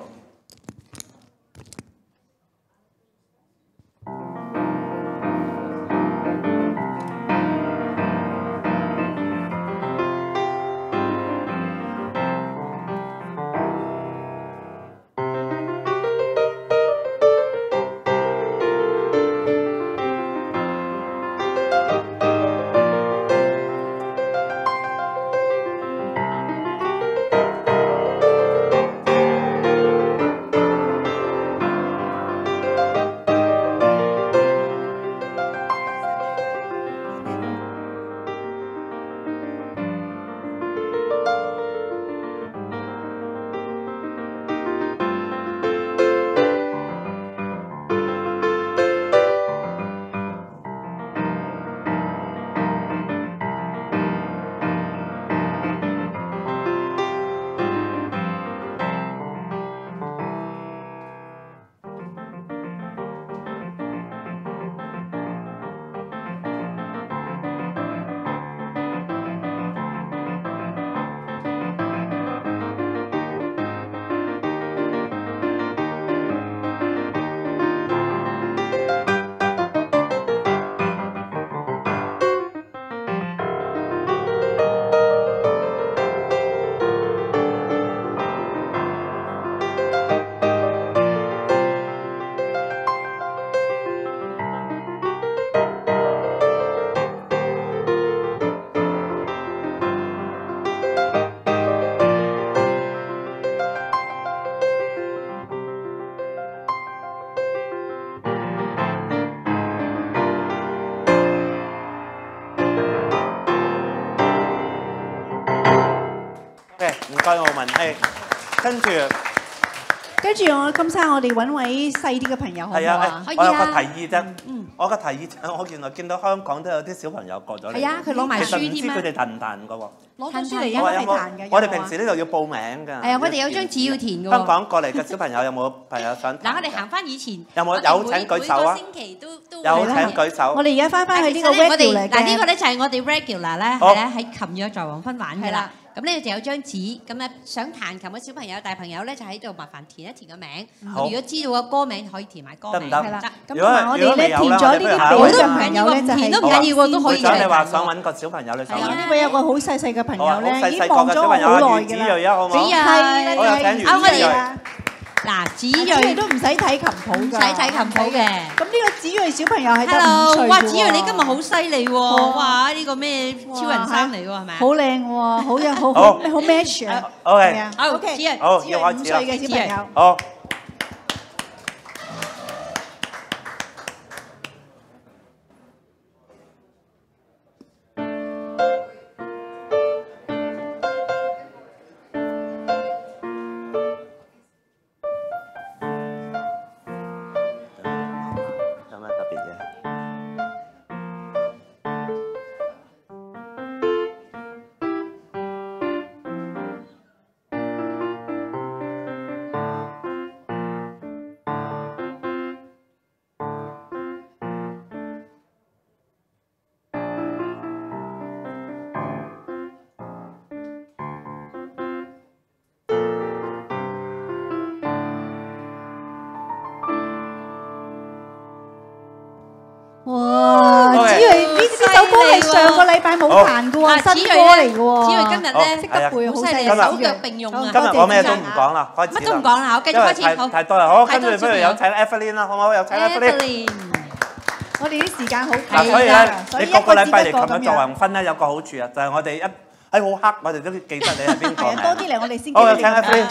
唔該，澳文希。跟住， 跟住我金生，我哋揾位細啲嘅朋友好唔好啊？ 我有個提議啫。我個提議就我原來見到香港都有啲小朋友過咗嚟。 係啊，佢攞埋書添啊。 其實唔知佢哋彈唔彈㗎喎。 攞咗書嚟應該係彈嘅。 我哋平時呢度要報名㗎。 係啊，我哋有張紙要填㗎喎。 香港過嚟嘅小朋友有冇朋友想？ 嗱，我哋行翻以前。 有冇有請舉手啊？ 每個星期都都有請舉手。 我哋而家翻翻去呢個 regular 嘅。 嗱，呢個咧就係我哋 regular 咧，係咧喺琴日在黃昏玩嘅啦。咁呢就有張紙，咁咧想彈琴嘅小朋友、大朋友咧就喺度麻煩填一填個名。如果知道個歌名，可以填埋歌名。 得唔得？ 咁同埋我哋咧填咗呢啲表嘅朋友咧，就係都唔緊要喎，都可以。 你話想揾個小朋友你想揾？ 呢位有個好細細嘅朋友咧，已經細細個嘅小朋友啊，余子睿啊，好唔好？ 係啦，係啦， 我有請余子睿。 嗱，子子睿睿都唔使睇琴譜㗎， 唔使睇琴譜嘅。 咁呢個子睿小朋友係得五 Hello， 歲哇！ 嘅喎子睿你今日好犀利喎！ 哦哇！呢個咩超人衫嚟喎係咪啊？ 好靚喎，好有好好好好 match 啊！ OK 係啊好 ，OK， 子睿好子睿五要開始啦歲嘅小朋友。 好。有咩特別嘢？ 哇！子睿呢呢首歌係上個禮拜冇彈嘅喎，新歌嚟嘅喎。 子睿今日咧識得背，好犀利， 好犀利，手腳並用啊！ 今日我咩都唔講啦，開始啦。 乜都唔講啦，我繼續開始。 因為太太多啦，好，跟住不如有請 Evelyn 啦，好唔好？有請 Evelyn。 Evelyn， 我哋啲時間好嗱， 緊所以咧， 所以你個個禮拜嚟一個字琴日作一個咁樣宏婚咧，有個好處啊，就係我哋一喺好黑，我哋都記得你係邊個係啊， 名。 多啲嚟我哋先記好，有請得你個 Evelyn 名。。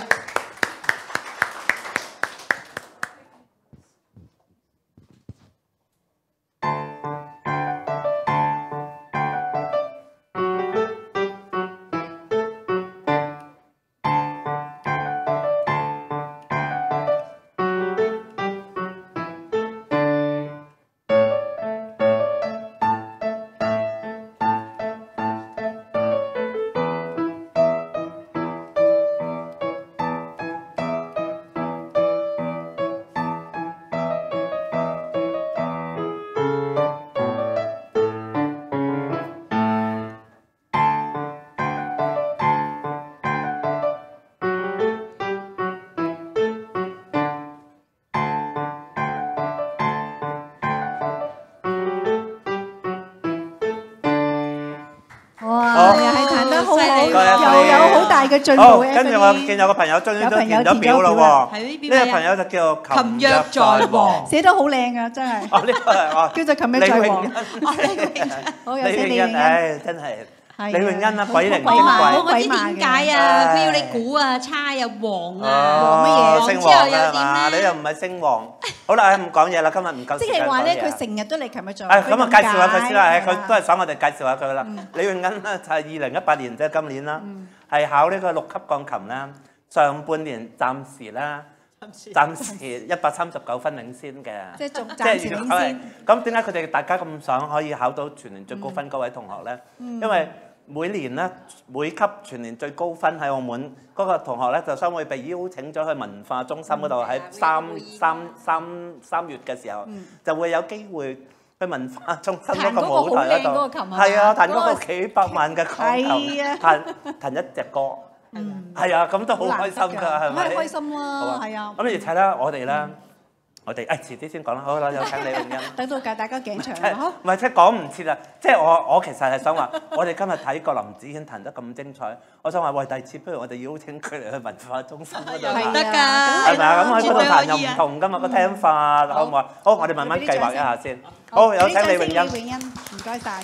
哇！又係彈得好好，又有好大嘅進步好， 嘅。 跟住我見有個朋友終於都填咗表咯喎。呢個朋友就叫做琴若在王。 寫得好靚啊，真係。 哦，呢個係哦。 叫做琴若在王。好，有請李永欣。 唉，真係。李永欣啊，鬼靈精鬼馬怪。 我知點解啊？佢要你估啊，叉又黃啊， 王乜嘢姓之後又王啊嘛？ 點咧？ 你又唔係姓王。好啦，唔講嘢啦，今日唔夠時即間講嘢。 係話咧，佢成日都嚟琴日在。 誒咁啊，介紹下佢先啦。誒， 係佢都係想我哋介紹下佢啦。李永欣咧就係二零一八年即係今年啦，係考呢個六級鋼琴啦。上半年暫時啦，暫時一百三十九分領先嘅。 即係仲即暫時係如果係領先。 咁點解佢哋大家咁想可以考到全年最高分嗰位同學咧？因為每年咧每級全年最高分喺澳門嗰個同學咧，就將會被邀請咗去文化中心嗰度，喺三三三三月嘅時候，就會有機會去文化中心嗰個舞台嗰度，係啊，彈嗰個幾百萬嘅鋼琴，彈彈一隻歌，係啊，咁都好開心㗎，係咪？ 開心啦，係啊。 咁你睇啦，我哋咧。我哋誒遲啲先講啦，好啦，有請李永欣。 等到屆大家頸長啦， 唔係即係講唔切啊！即係我我其實係想話，我哋今日睇過林子軒彈得咁精彩，我想話喂，第二次不如我哋邀請佢嚟去文化中心嗰度彈， 得㗎， 係咪啊？咁喺嗰度彈又唔絕對可以啊同㗎嘛，個聽法好唔好啊？好，我哋慢慢計劃一下先。好，有請李永欣。 李永欣，唔該晒。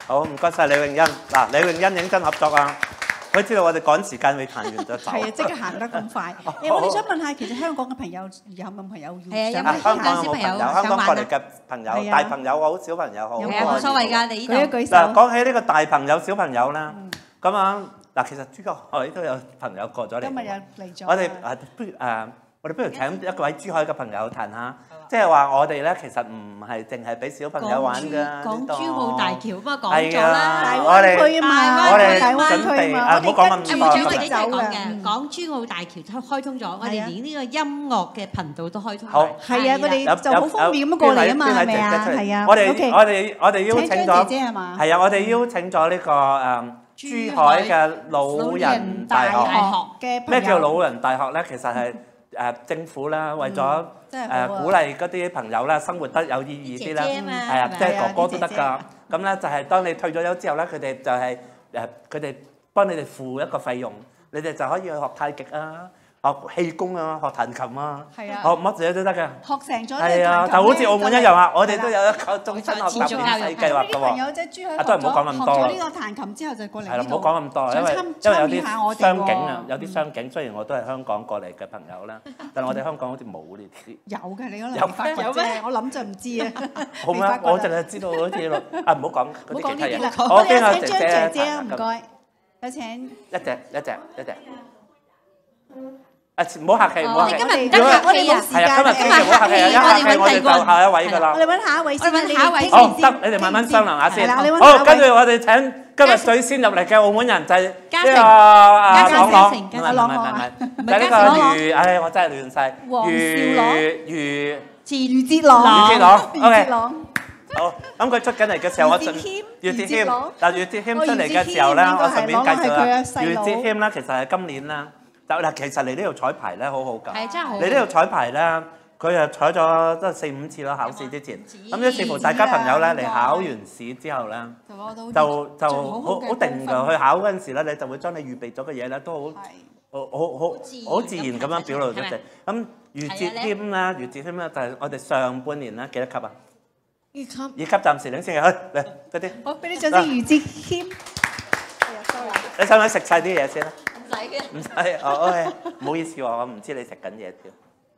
好，唔該晒李詠欣。嗱，李詠欣認真合作啊！佢知道我哋趕時間，會行完就走。 係啊，即刻行得咁快。誒，我哋想問下，其實香港嘅朋友有冇朋友係啊，有要想冇香港有冇小朋友香港想玩啊？ 過嚟嘅朋友， 係啊大朋友好，小朋友好。 有係啊，冇所謂㗎，你舉一呢度。 舉手？ 嗱，講起呢個大朋友、小朋友啦，咁啊，嗱，其實珠海都有朋友過咗嚟。 今日又嚟咗。 我哋誒不如誒，我哋不如請一位珠海嘅朋友談下，即係話我哋咧其實唔係淨係俾小朋友玩㗎。 港珠澳大橋嘛，講係咗啦。 啊， 大我哋灣區啊嘛， 我哋大灣準區嘛， 備啊，唔好講咁誒， 多冇主席咁樣。 一齊講嘅，港珠澳大橋開通咗，我哋連呢個音樂嘅頻道都開通好埋。 係啊，我哋有就好方便咁樣過嚟啊嘛，係咪啊？係啊， 我哋 OK 我哋我哋邀請請張姐咗， 姐係嘛？ 係啊，我哋邀請咗呢個誒珠海嘅老人大學。 嘅朋友咩叫老人大學咧？其實係誒政府啦，為咗真係好啊誒鼓勵嗰啲朋友咧生活得有意義啲啦， 姐姐嘛係啊， 係咪即係係啊哥哥都得啲姐姐㗎。咁咧就係當你退咗休之後咧，佢哋就係誒佢哋幫你哋付一個費用，你哋就可以去學太極啊、學氣功啊、學彈琴啊、 係啊學乜嘢都得嘅。 學成咗係啊，就好似澳門一樣啊，我哋都有一個終身學習免費計劃㗎呢啲朋友喎。 即係珠海啊都係唔好講咁多啦學咗呢個彈琴之後就過嚟係啦，唔呢度。 好講咁多，因為想參因為有參與下我啲哋喎雙境啊，有啲雙境。雖然我都係香港過嚟嘅朋友啦，但係我哋香港好似冇呢啲。 有嘅，你可能有未發掘有咩啫，我諗就唔知啊。 好咩未發？掘啊我淨係知道好似咯，啊唔好講嗰唔好啲其他嘢講呢啲啦。。 我我哋邊個姐有請張姐姐啊， 姐唔該。有請。 一隻一隻一隻。啊！唔好客氣，唔好客氣。 我哋今日唔我哋得客氣啊！ 我哋冇時係啊，今日間千祈唔好客氣啊！一客氣我哋就下一位㗎啦我。哋揾下一位先， 我哋揾下一位好你哋傾完得，你哋慢慢商量下先。 係啦，你揾下一好， 位跟住我哋請今日最先入嚟嘅澳門人就係嘉誠呢個啊嘉誠朗朗， 嘉誠唔係唔係唔係唔係， 唔係就係呢嘉誠個余，唉我真係亂晒， 黃余少朗余余哲朗， 余哲朗余 ，OK 哲朗。 好，咁佢出緊嚟嘅時候，我順余哲謙余哲謙，嗱余哲謙出嚟嘅時候咧，我順便介紹下余哲謙咧，其實係今年啦，就嗱其實嚟呢度彩排咧好好㗎， 係真係好。 嚟呢度彩排咧，佢誒彩咗都四五次咯，考試之前，咁於是乎大家朋友咧嚟考完試之後咧，就就好好定㗎，去考嗰陣時咧，你就會將你預備咗嘅嘢咧都好。好好好好自然咁樣表露出嚟。咁余哲謙啦，余哲謙咧就係我哋上半年咧幾多級啊？ 二級。 二級暫時領先嘅，去嚟嗰啲。 好，俾啲掌聲，余哲謙。係啊，sorry。 你使唔使食晒啲嘢先啊？ 唔使嘅。 唔使，哦 OK，唔好意思喎，我唔知你食緊嘢添。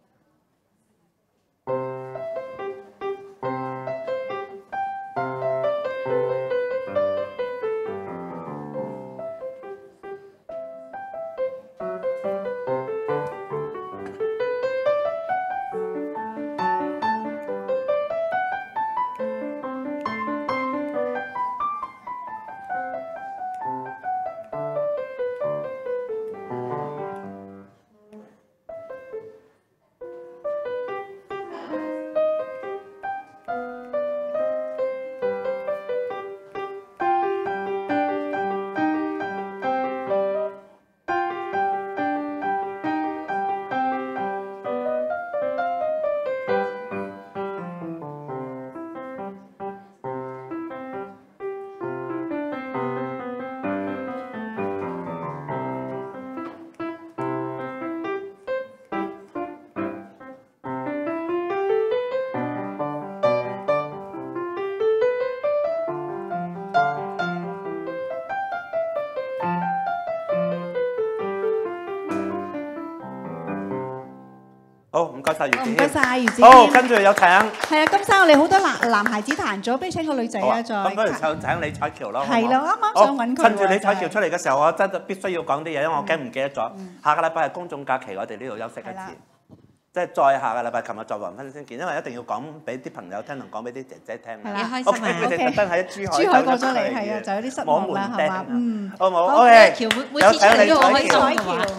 好，唔該晒余哲謙。 唔該晒余哲好， 謙。 跟住有請。 係啊，今生我哋好多男男孩子彈咗，不如請個女仔好啊，再。 咁不如就請李彩橋咯。好唔好係啦，啱啱想揾佢喎。 趁住李彩橋出嚟嘅時候，我真係必須要講啲嘢，因為我驚唔記得咗。下個禮拜係公眾假期，我哋呢度休息一係啦次。即係再下個禮拜，琴日再黃昏先見，因為一定要講俾啲朋友聽，同講俾啲姐姐聽。 係啦 ，O 幾開心 K， 啊佢哋特登喺珠海珠海過咗走嚟， 出係啊，就有啲失摸望啦， 門釘係嘛？嗯。 好唔好好 ？O K， 橋每每有次出嚟請李都好開彩橋。 心嘅話。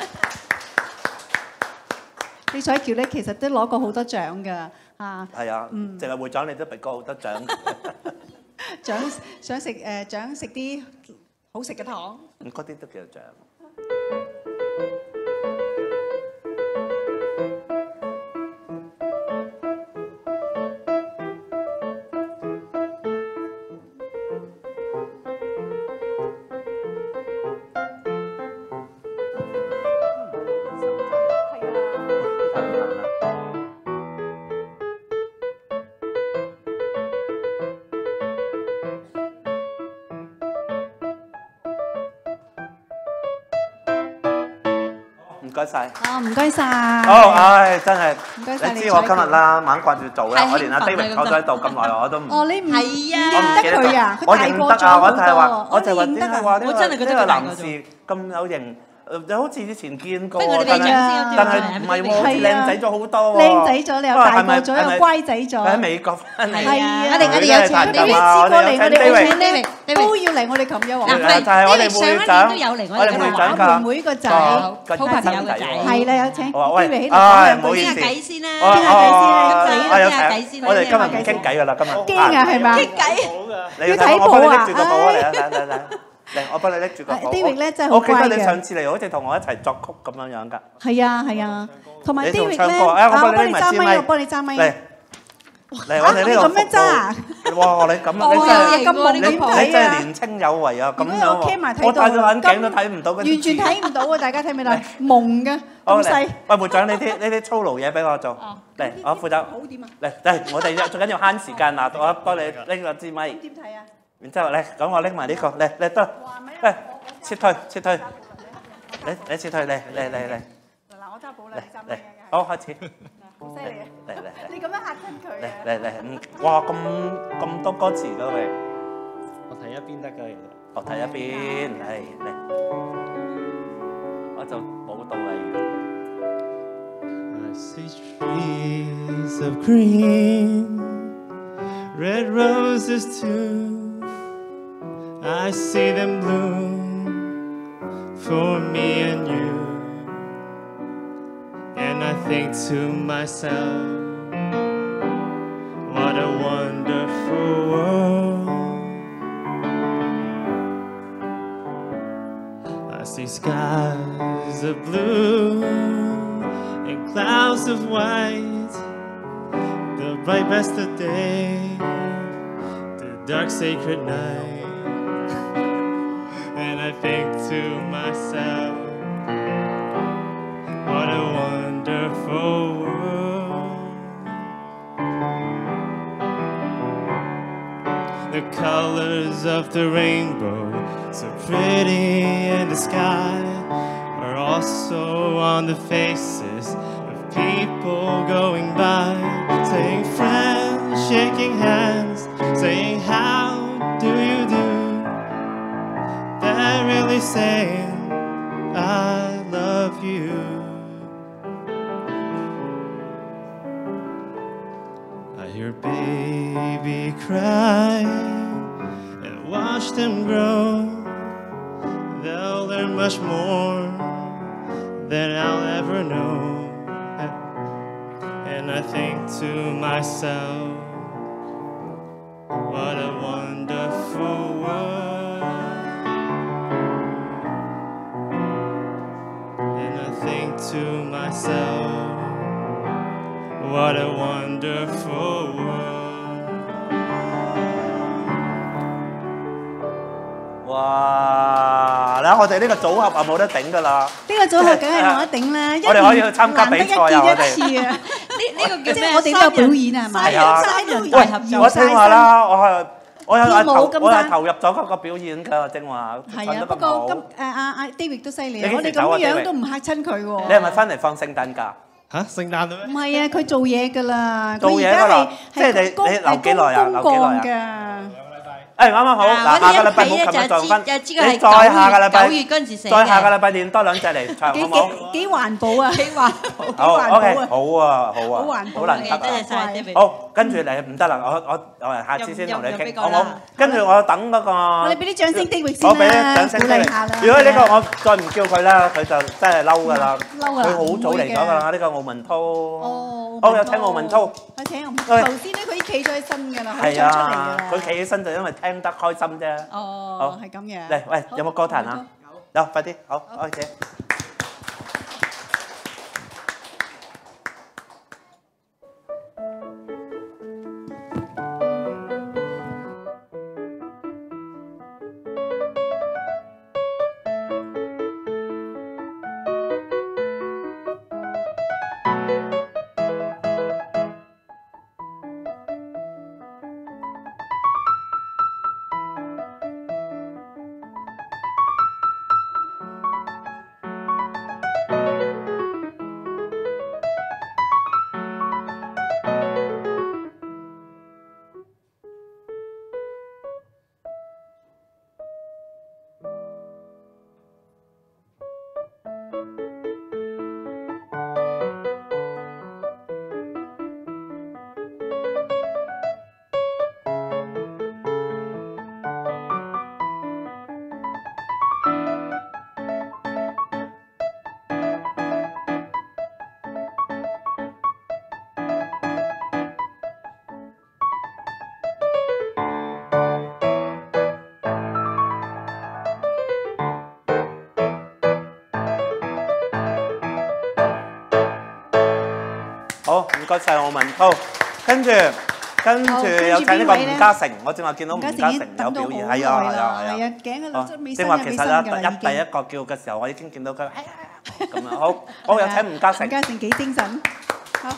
李彩橋咧，其實都攞過好多獎㗎，啊， 係啊，淨係會長你都俾過好多獎。 獎想食誒獎食啲好食嘅糖。 咁嗰啲都叫獎。 該晒。 啊，唔該晒。 好，唉，真係， 唔該晒你。 你知我今日啦，猛掛住做啦，我連阿 David 坐咗喺度咁耐，我都唔。 哦，你唔係啊， 唔認得佢啊？ 我認得啊，我就係話，我就係話點解話呢個我真係覺得呢個佢大個咗男士咁有型？誒，好似以前見過， 不如我哋俾但係獎先但係唔係喎，好似靚仔咗好多喎。 靚仔咗，你又大個咗，又乖仔咗。 佢喺美國翻嚟。 係啊， 我哋我哋有請佢哋一次過嚟，我哋會請呢都要嚟我哋琴日嗱， 喎。 就係我哋上一會長年都有嚟我我哋哋嘅話， 會長㗎我妹妹個仔， 好好朋友嘅仔， 係啦，有請。 我話喂邊位起嚟講唉兩句先唔好意思傾下偈先啦， 我傾下偈先啦我咁我有傾下偈先啦請我哋今日唔傾偈㗎啦，今日驚啊，係嘛？ 傾偈。 你要睇我幫你拎住個簿啊！嚟啊嚟嚟嚟嚟，我幫你拎住個簿。 David 咧真係好我記得乖嘅你上次嚟好似同我一齊作曲咁樣樣㗎。 係啊係啊，同埋你仲 David 唱咧， 歌啊我幫你啊我幫你揸咪， 拎埋支咪我幫你揸咪。 嚟嚟，我哋呢個你咁樣揸啊？ 哇！你咁哦你真係咁蒙你點睇你真係啊？ 年青有為啊！咁如果樣我 cam 埋喎，我睇到， 戴咗眼鏡都睇唔到嗰啲完全字睇唔到啊！大家睇唔睇到？蒙嘅好嚟咁細。 喂，會長呢啲呢啲粗勞嘢俾我做。嚟，我負責。 好點啊？ 嚟嚟，我哋最緊要慳時間嗱，我幫你拎個支咪。 點睇啊？ 然之後咧，咁我拎埋呢個，嚟嚟得，嚟撤退撤退，你你撤退嚟嚟嚟嚟嗱，我揸寶啦， 嚟你揸嚟咪， 好開始， 好犀利啊！ 嚟嚟嚟你咁樣嚇親佢啊！ 嚟嚟，嗯，哇咁咁多歌詞㗎喂， 我睇一邊得㗎，其實。 我睇一邊，係嚟，我就冇道理。 I see trees of green, red roses too. I see them bloom for me and you. And I think to myself, what a wonderful world. I see skies of blue and clouds of white, the bright best of day, the dark sacred night. And I think to myself, what a wonderful world. The colors of the rainbow, so pretty in the sky, are also on the faces of people going by, saying friends, shaking hands, saying how do you do. They're really saying I love you. I hear baby cry and watch them grow. They'll learn much more than I'll ever know. And I think to myself, what a wonderful world. And I think to myself, what a wonderful world. 哇！嗱，我哋呢個組合啊冇得頂㗎啦。 呢個組合梗係冇得頂啦， 我哋可以去參加比賽啊！我一哋見一次啊！ 呢呢個叫咩？ 即係我哋都有表演啊，係咪？ 係啊三人喂大合作， 我聽話啦，我係我有跳舞投咁大我係投入咗嗰個表演㗎，正話係啊， 瞓得咁不過今好。 誒阿阿 David 都犀利啊！ 你幾我哋時走啊咁樣 David？ 都唔嚇親佢喎。 你係咪翻嚟放聖誕假？ 嚇，聖誕啦唔咩？ 係啊，佢做嘢㗎啦， 做佢而家嘢㗎啦係即係你公你留幾耐啊公留幾耐啊幹㗎。 誒啱啱好，嗱嗱， 下個禮拜冇我哋一睇咧琴日撞翻， 就知就知佢係你再下個禮拜九月嗰陣時寫嘅再下個禮拜練多兩隻嚟唱好幾唔好？ 幾幾環保啊！ 幾環保好環保啊 OK，好啊好啊， 好環保好難得啊！ 多謝晒 David。 好，跟住你唔得啦，我我我係下次先同你傾， 又又俾個好唔好啦？ 跟住我等嗰個， 我哋俾啲掌聲 David 先我俾啲啦， 掌聲鼓勵下啦。 如果呢個我再唔叫佢啦，佢就真係嬲㗎啦。 嬲㗎啦佢好早嚟咗㗎唔會啦，呢個奧文濤。 哦， 好有請奧文濤。 我請我喂頭先咧，佢已經企咗起身㗎啦，好係想出嚟㗎啊， 啦。 佢企起身就因為聽得開心啫。 哦，係咁樣。 嚟，喂，有冇歌彈好啊？有，快啲，好，開始。 唔該晒奧文滔，跟住跟住有請呢個吳嘉誠，我正話見到吳嘉誠有表現，係啊係啊係啊， 頸嘅落尾正話其實啊一第一個叫嘅時候，我已經見到佢，係啊咁啊，好，好有請吳嘉誠。 吳嘉誠幾精神，好。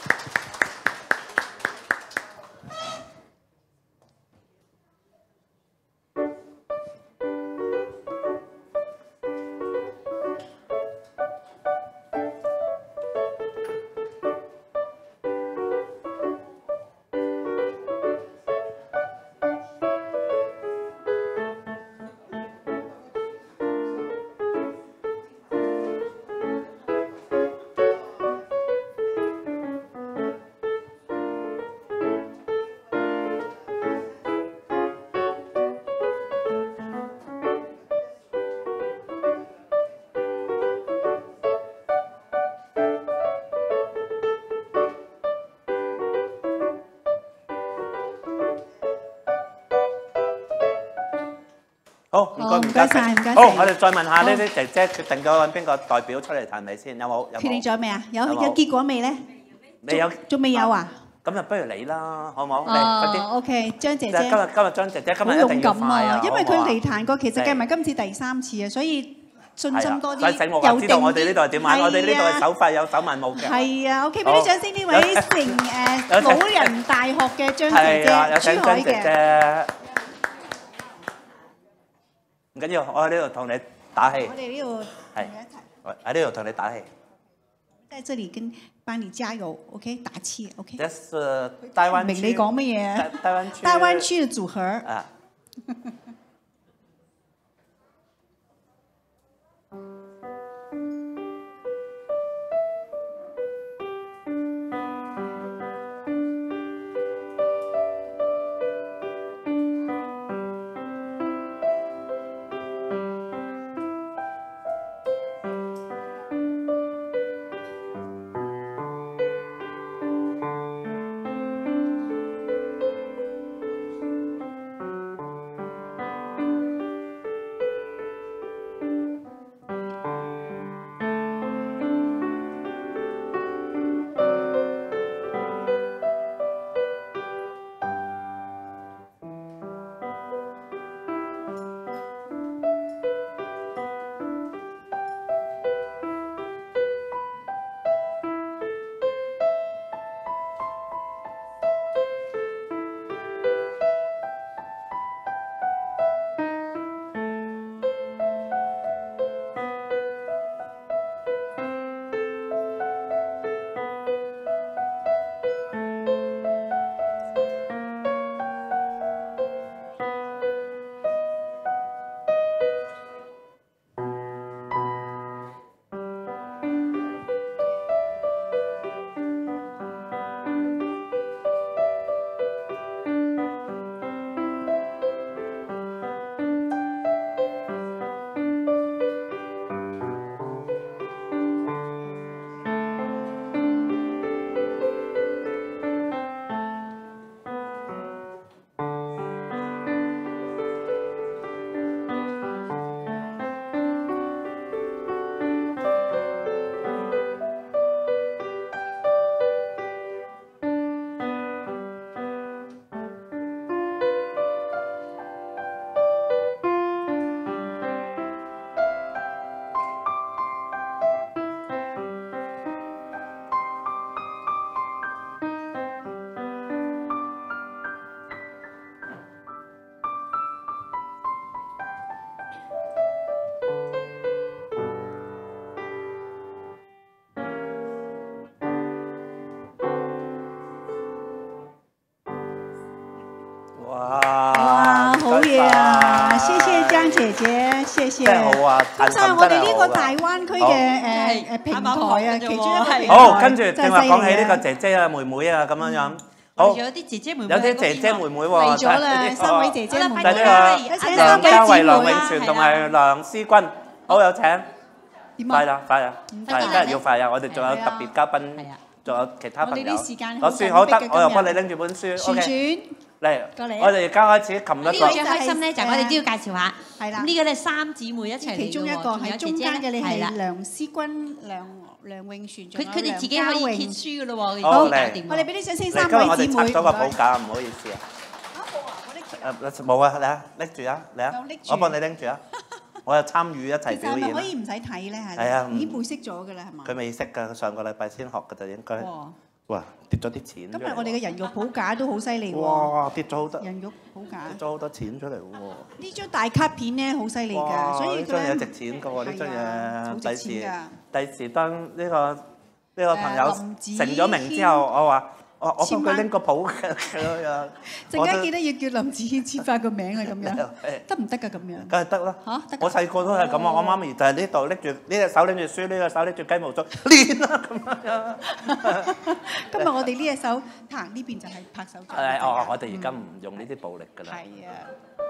好，唔該唔該曬，唔該。好，我哋再問下呢啲姐姐決定咗揾邊個代表出嚟彈尾先，有冇？有冇？ 決定咗未啊？有有結果未咧？ 未有， 仲未有啊？ 咁就不如你啦，好唔好？嚟快啲。 哦，OK，張姐姐。 今日今日張姐姐今日好勇敢啊！因為佢嚟嚟彈過，其實計埋今次第三次啊，所以信心多啲。 所以醒目啊！知道我哋呢度係點玩，我哋呢度係手快有手慢冇嘅。 係啊，OK，俾啲掌聲呢位成誒老人大學嘅張姐姐，珠海嘅。 唔緊要，我喺呢度同你打氣。 我哋呢度係喺呢度同你打氣。 在這裡跟幫你加油 ，OK， 打氣 ，OK。 這是大灣區。 明你講乜嘢？ 大灣區。 大灣區嘅組合。 啊。 好嘢啊！謝謝張姐姐，謝謝。 真係好啊！ 咁就係我哋呢個大灣區嘅誒誒平台啊，其中一個平台。 好，跟住正話講起呢個姐姐啊、妹妹啊咁樣樣。好， 有啲姐姐妹妹， 有啲姐姐妹妹喎。 嚟咗啦，三位姐姐妹妹。 就呢個梁家慧、梁永全同埋梁思君，好有請。快啦，快啦，快！真係要快啊！我哋仲有特別嘉賓，仲有其他朋友。攞書好得，我又幫你拎住本書。OK。嚟，我哋而家開始琴一個。 呢個最開心咧，就係我哋都要介紹下。 係啦。 呢個咧三姊妹一齊嚟嘅喎。 其中一個係中間嘅，你係梁思君、梁梁永璇， 佢佢哋自己可以揭書噶咯喎， 好搞掂。 我哋俾啲掌聲嚟三今日我位姊妹。 哋拆咗個寶架，唔好意思啊。誒冇啊，你啊拎住啊，你啊，我幫你拎住啊。我又參與一齊其實係咪表演啊。 可以唔使睇咧？係係啊， 已經背識咗㗎啦，係嘛？ 佢未識㗎，佢上個禮拜先學㗎就應該。 哇！ 哇！跌咗啲錢。 今日我哋嘅人肉寶架都好犀利喎。 哇！跌咗好多。 人肉寶架。 跌咗好多錢出嚟喎。 呢張大卡片咧好犀利㗎，所以呢張嘢值錢㗎喎，呢張嘢。 好值錢㗎。 第時當呢個呢個朋友誒成咗名之後，我話。我我幫佢拎個譜嘅咁樣， 陣間記得要叫林子軒簽翻個名啊，咁樣得唔得㗎？咁樣梗係得啦。 嚇，得。 我細個都係咁啊！我媽咪就係呢度拎住呢隻手拎住書，呢個手拎住雞毛竹練啦咁樣。 今日我哋呢隻手彈呢邊就係拍手掌。 係哦，我哋而家唔用呢啲暴力㗎啦。 係啊。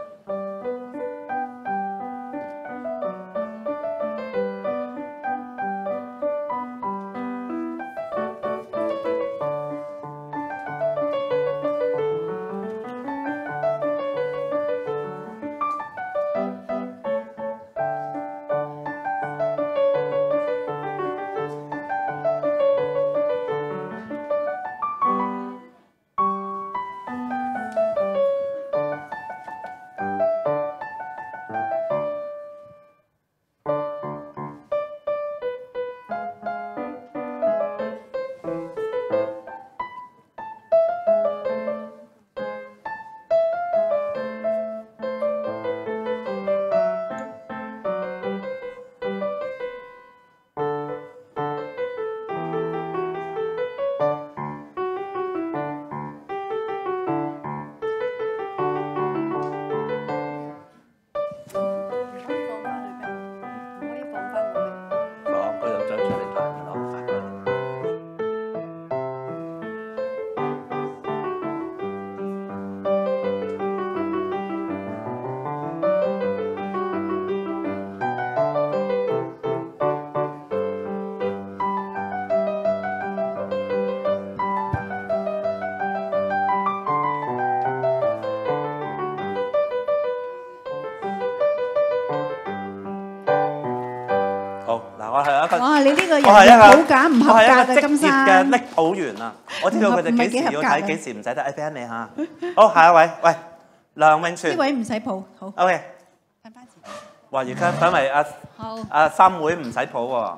哇！你呢個人嘅譜架唔合格啊，金生。 嘅拎譜員啊，我知道佢哋幾時要睇，幾時唔使睇。俾你嚇。好，下一位，喂，梁永璇。 呢位唔使譜，好。 OK。 睇翻自己。 哇！而家等為阿阿三妹唔使譜喎。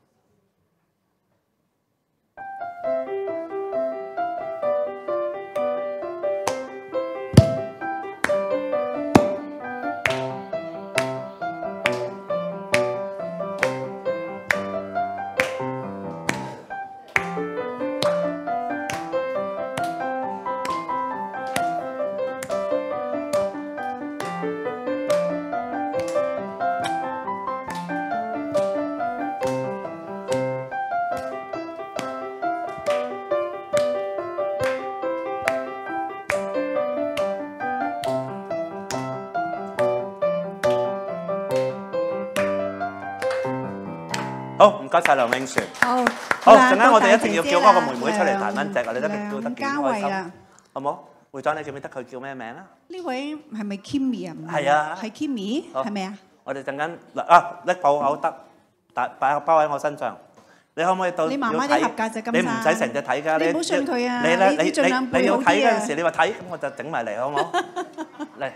好，唔該晒梁永璇。 好， 好，陣間我哋一定要叫嗰個妹妹出嚟彈蚊隻啊！你得叫得幾嘉開心， 慧啦， 好冇？會長，你記唔記得佢叫咩名啊？ 呢位係咪 Kimmy 啊？ 係啊， 係 Kimmy，係咪啊？ 我哋陣間嗱啊，拎譜好得，擺擺包喺我身上。你可唔可以到？ 你媽媽啲合格就金生。 你唔使成隻睇㗎， 你唔好信佢啊！ 你咧，你你盡量你你要睇嗰陣時， 背好啲啊你話睇，咁我就整埋嚟，好唔好？嚟。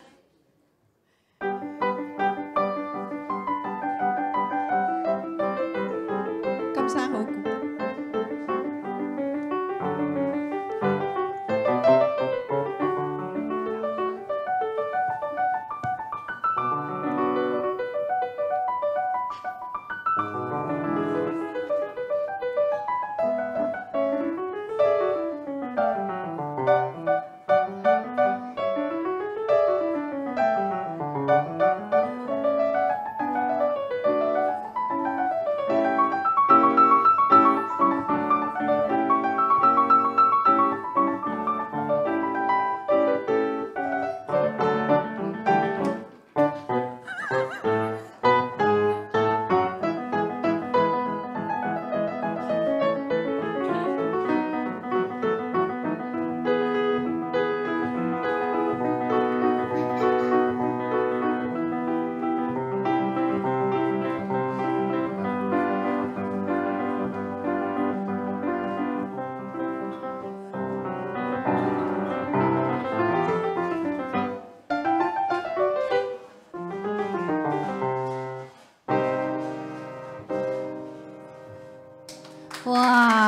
金生好。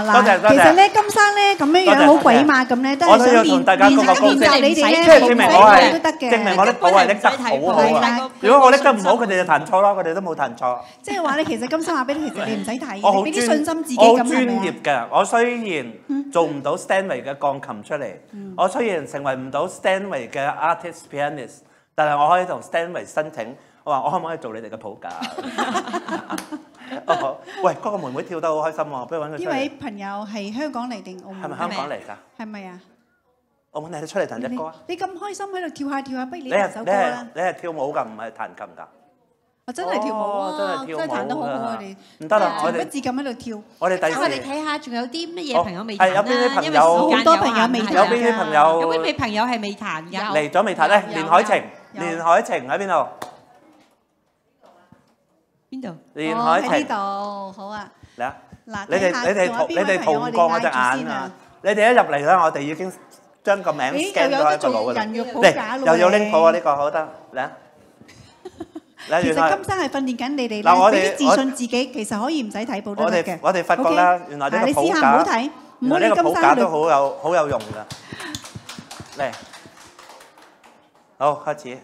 嗱，其實咧，金生咧咁樣樣好鬼馬咁咧，都係想練練習你哋咧， 即係證明我係都得嘅。 證明我啲譜係拎得好好啊！如果我拎得唔好，佢哋就彈錯咯，佢哋都冇彈錯。 即係話咧，其實金生話俾你，其實你唔使睇， 我好俾啲信心自己我好專咁係咪業嘅。我雖然做唔到 Steinway 嘅鋼琴出嚟，我雖然成為唔到 Steinway 嘅 artist pianist，但係我可以同 Steinway 申請，我話我可唔可以做你哋嘅譜㗎？哦，喂，嗰個妹妹跳得好開心喎，不如揾佢出嚟。 呢位朋友係香港嚟定澳門？ 係咪香港嚟㗎？ 係咪啊？ 澳門，你出嚟彈隻歌啊！ 你咁開心喺度跳下跳下，不如你你係彈首歌啦。 你係跳舞㗎，唔係彈琴㗎。 我真係跳舞啊！ 真係跳舞真係彈得好好，我哋唔得啦，我哋情不自禁喺度跳。 我哋第時我哋睇下仲有啲乜嘢朋友未彈係有邊啲啦， 朋友因為時間好多朋友未彈有邊啲朋友有邊位朋友係未彈㗎？ 嚟咗未彈咧？連海晴， 有連海晴喺邊度？ 邊度？ 連海晴喺呢度，好啊！ 嚟啊！ 嗱， 你哋你哋同你哋同過我隻眼啊！你哋一入嚟咧，我哋已經將個名 scan 咗喺個腦嗰度。嚟又要拎譜啊！呢個好得嚟啊！嗱， 其原來實金生係訓練緊你哋嗱我哋咧，俾啲自信自己，其實可以唔使睇譜都我得嘅。 哋我哋發覺啦，原來呢個你試譜下唔好睇， 架， 唔好原來呢個理金生喺度。 譜架都好有好有用㗎。嚟，好開始。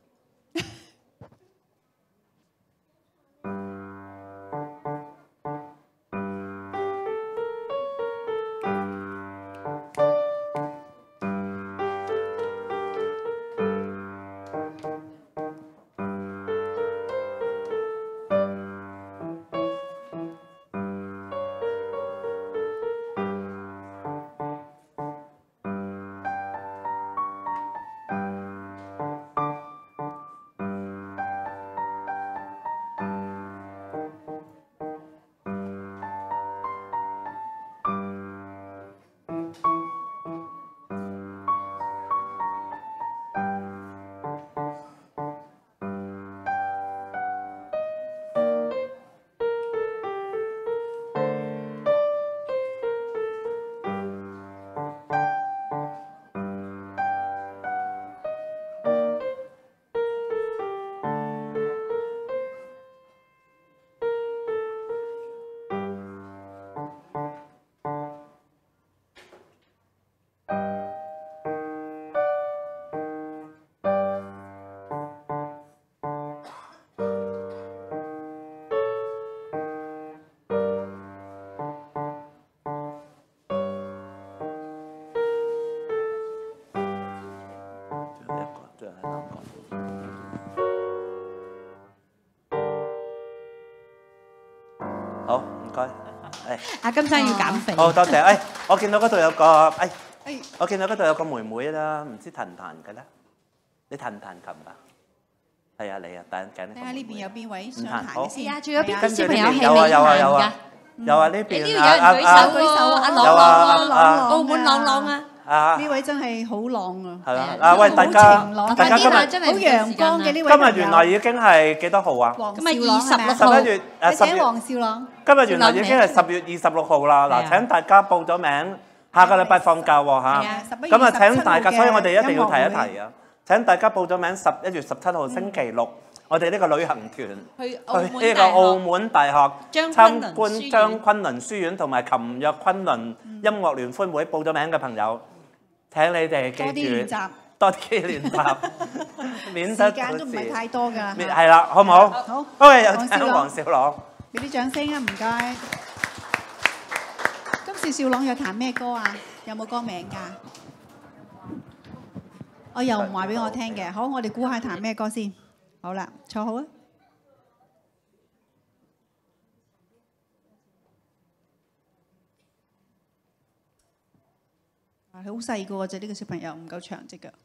好，唔該。誒， 阿金生要減肥。 好多謝。誒，我見到嗰度有個誒，我見到嗰度有個妹妹啦，唔知彈唔彈嘅咧？你彈唔彈琴㗎？係啊，你啊，戴眼鏡呢個妹妹。 睇下呢邊有邊位想唔彈好彈嘅先。 係啊，仲有邊跟住呢啲小朋友係邊有啊未有啊有啊彈㗎？ 有啊呢呢邊度有啊啊人舉手啊喎，阿朗有啊朗啊喎，澳門朗朗啊！ 啊， 呢位真係好朗啊！ 係啦，啊喂，大家大家今日真係好陽光嘅呢位今朋友。 日原來已經係幾多號啊？ 黃今日少朗係咪啊二十六號十一月誒十月。 你請黃少朗。 今日原來已經係十月二十六號啦！嗱，請大家報咗名，下個禮拜放假喎嚇。咁啊，請大家，所以我哋一定要提一提啊！請大家報咗名，十一月十七號星期六，我哋呢個旅行團去澳門去呢個澳門大學張參昆侖書觀院張昆侖書院同埋琴若昆侖音樂聯歡會，報咗名嘅朋友，請你哋多啲記住練習， 多啲練習，免得時間都唔係太多㗎。 免係啦，好唔好？ 好， OK，有請黃少朗黃少朗。 俾啲掌聲啊！唔該。今次少朗有彈咩歌啊？有冇歌名㗎？我又唔話俾我聽嘅。好，我哋估下彈咩歌先。好啦，坐好啊。啊，佢好細個啫，呢個小朋友唔夠長隻腳。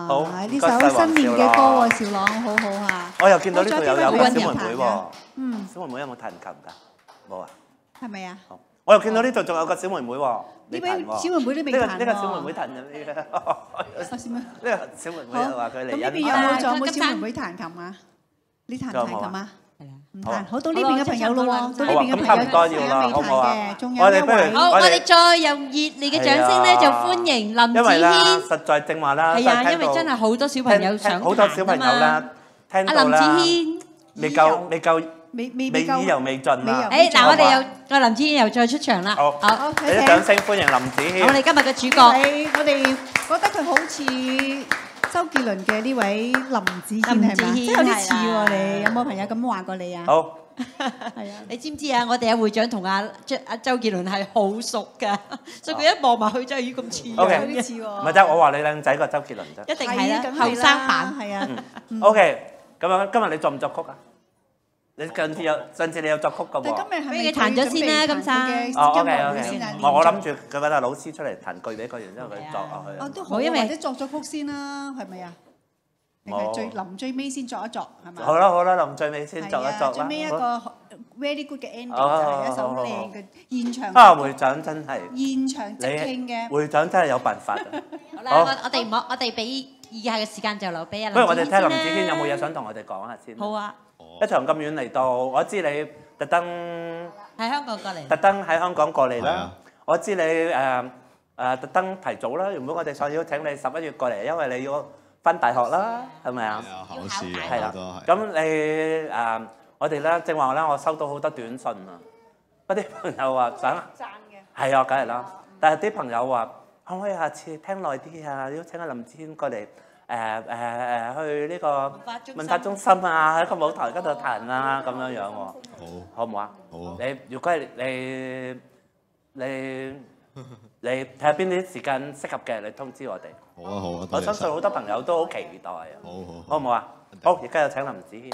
好呢首新年嘅歌喎，兆朗好好嚇。 我又見到呢度又有個小妹妹喎。 嗯， 小妹妹有冇彈琴㗎？冇啊。 係咪啊？ 好，我又見到呢度仲有個小妹妹喎。 呢位小妹妹都未彈喎。 呢個呢個小妹妹彈緊呢個。 我小妹。 呢個小妹妹又話佢嚟咁呢邊有欣冇仲有冇小妹妹彈琴啊？你彈彈琴啊？唔彈，好到呢邊嘅朋友咯喎，到呢邊嘅朋友仲有未彈嘅，仲有一位。 好，我哋再用熱烈嘅掌聲咧，就歡迎林子因為咧， 軒。 實在正話啦， 係啊，因為真係好多小朋友想好多小朋友啦，聽到啦。 阿林子軒未夠，未夠， 未未未意猶未盡啦。 誒，嗱，我哋又個林子軒又再出場啦。 好， 好， 俾啲掌聲歡迎林子軒。 我哋今日嘅主角， 我哋覺得佢好似周杰倫嘅呢位林子軒係咪？即係有啲似喎，你有冇朋友咁話過你啊？ 好。 係啊，你知唔知啊？我哋嘅會長同阿阿周杰倫係好熟㗎，所以佢一望埋去真係咁似， 有啲似喎。 唔係啫，我話你靚仔過周杰倫啫。 一定係啦，後生版係啊。 OK，咁樣今日你作唔作曲啊？你上次有上次你有作曲㗎喎。 今日係咪俾佢彈咗先啦，金生。 哦 OK OK，我我諗住佢揾阿老師出嚟彈句俾佢，然之後佢作落去。 哦，都好，因為或者作咗曲先啦，係咪啊？定係最臨最尾先作一作係咪？ 好啦好啦，臨最尾先作一作啦。 最尾一個 very good 嘅 ending 就係一首靚嘅現場。 啊，會長真係現場即興嘅。 會長真係有辦法啊！ 好啦，我我哋唔好，我哋俾以下嘅時間就留俾阿林子軒。 不如我哋聽林子軒有冇嘢想同我哋講下先。 好啊！ 一場咁遠嚟到，我知你特登喺香港過嚟， 特登喺香港過嚟啦。我知你誒誒特登提早啦，原本我哋想邀請你十一月過嚟，因為你要翻大學啦，係咪啊？ 考試係啦， 都係。 咁你誒，我哋咧正話咧，我收到好多短信啊，嗰啲朋友話想讚嘅，係啊，梗係啦。但係啲朋友話可唔可以下次聽耐啲啊？邀請阿林子軒過嚟誒誒誒去呢個文化中心啊，喺個舞台嗰度彈啊，咁樣樣喎。好，好唔好啊？ 好啊。 你如果係你你你睇下邊啲時間適合嘅，你通知我哋。 好啊好啊， 我相信好多朋友都好期待啊！ 好好， 好唔好啊？好，而家有請林子軒。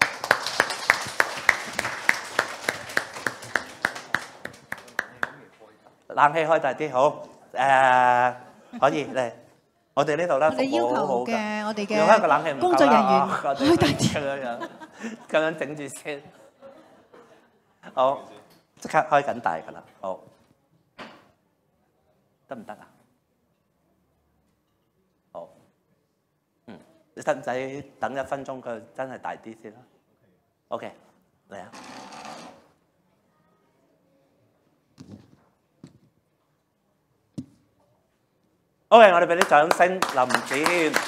冷氣開大啲，好誒，可以嚟。我哋呢度咧， 我哋要求嘅，我哋用一個冷氣嘅工作人員開大啲，咁樣樣，咁樣整住先。好，即刻開緊大㗎啦，好，得唔得啊？你使唔使等一分鐘佢真係大啲先啦 ？OK，嚟啊！OK，我哋俾啲掌聲，林子軒。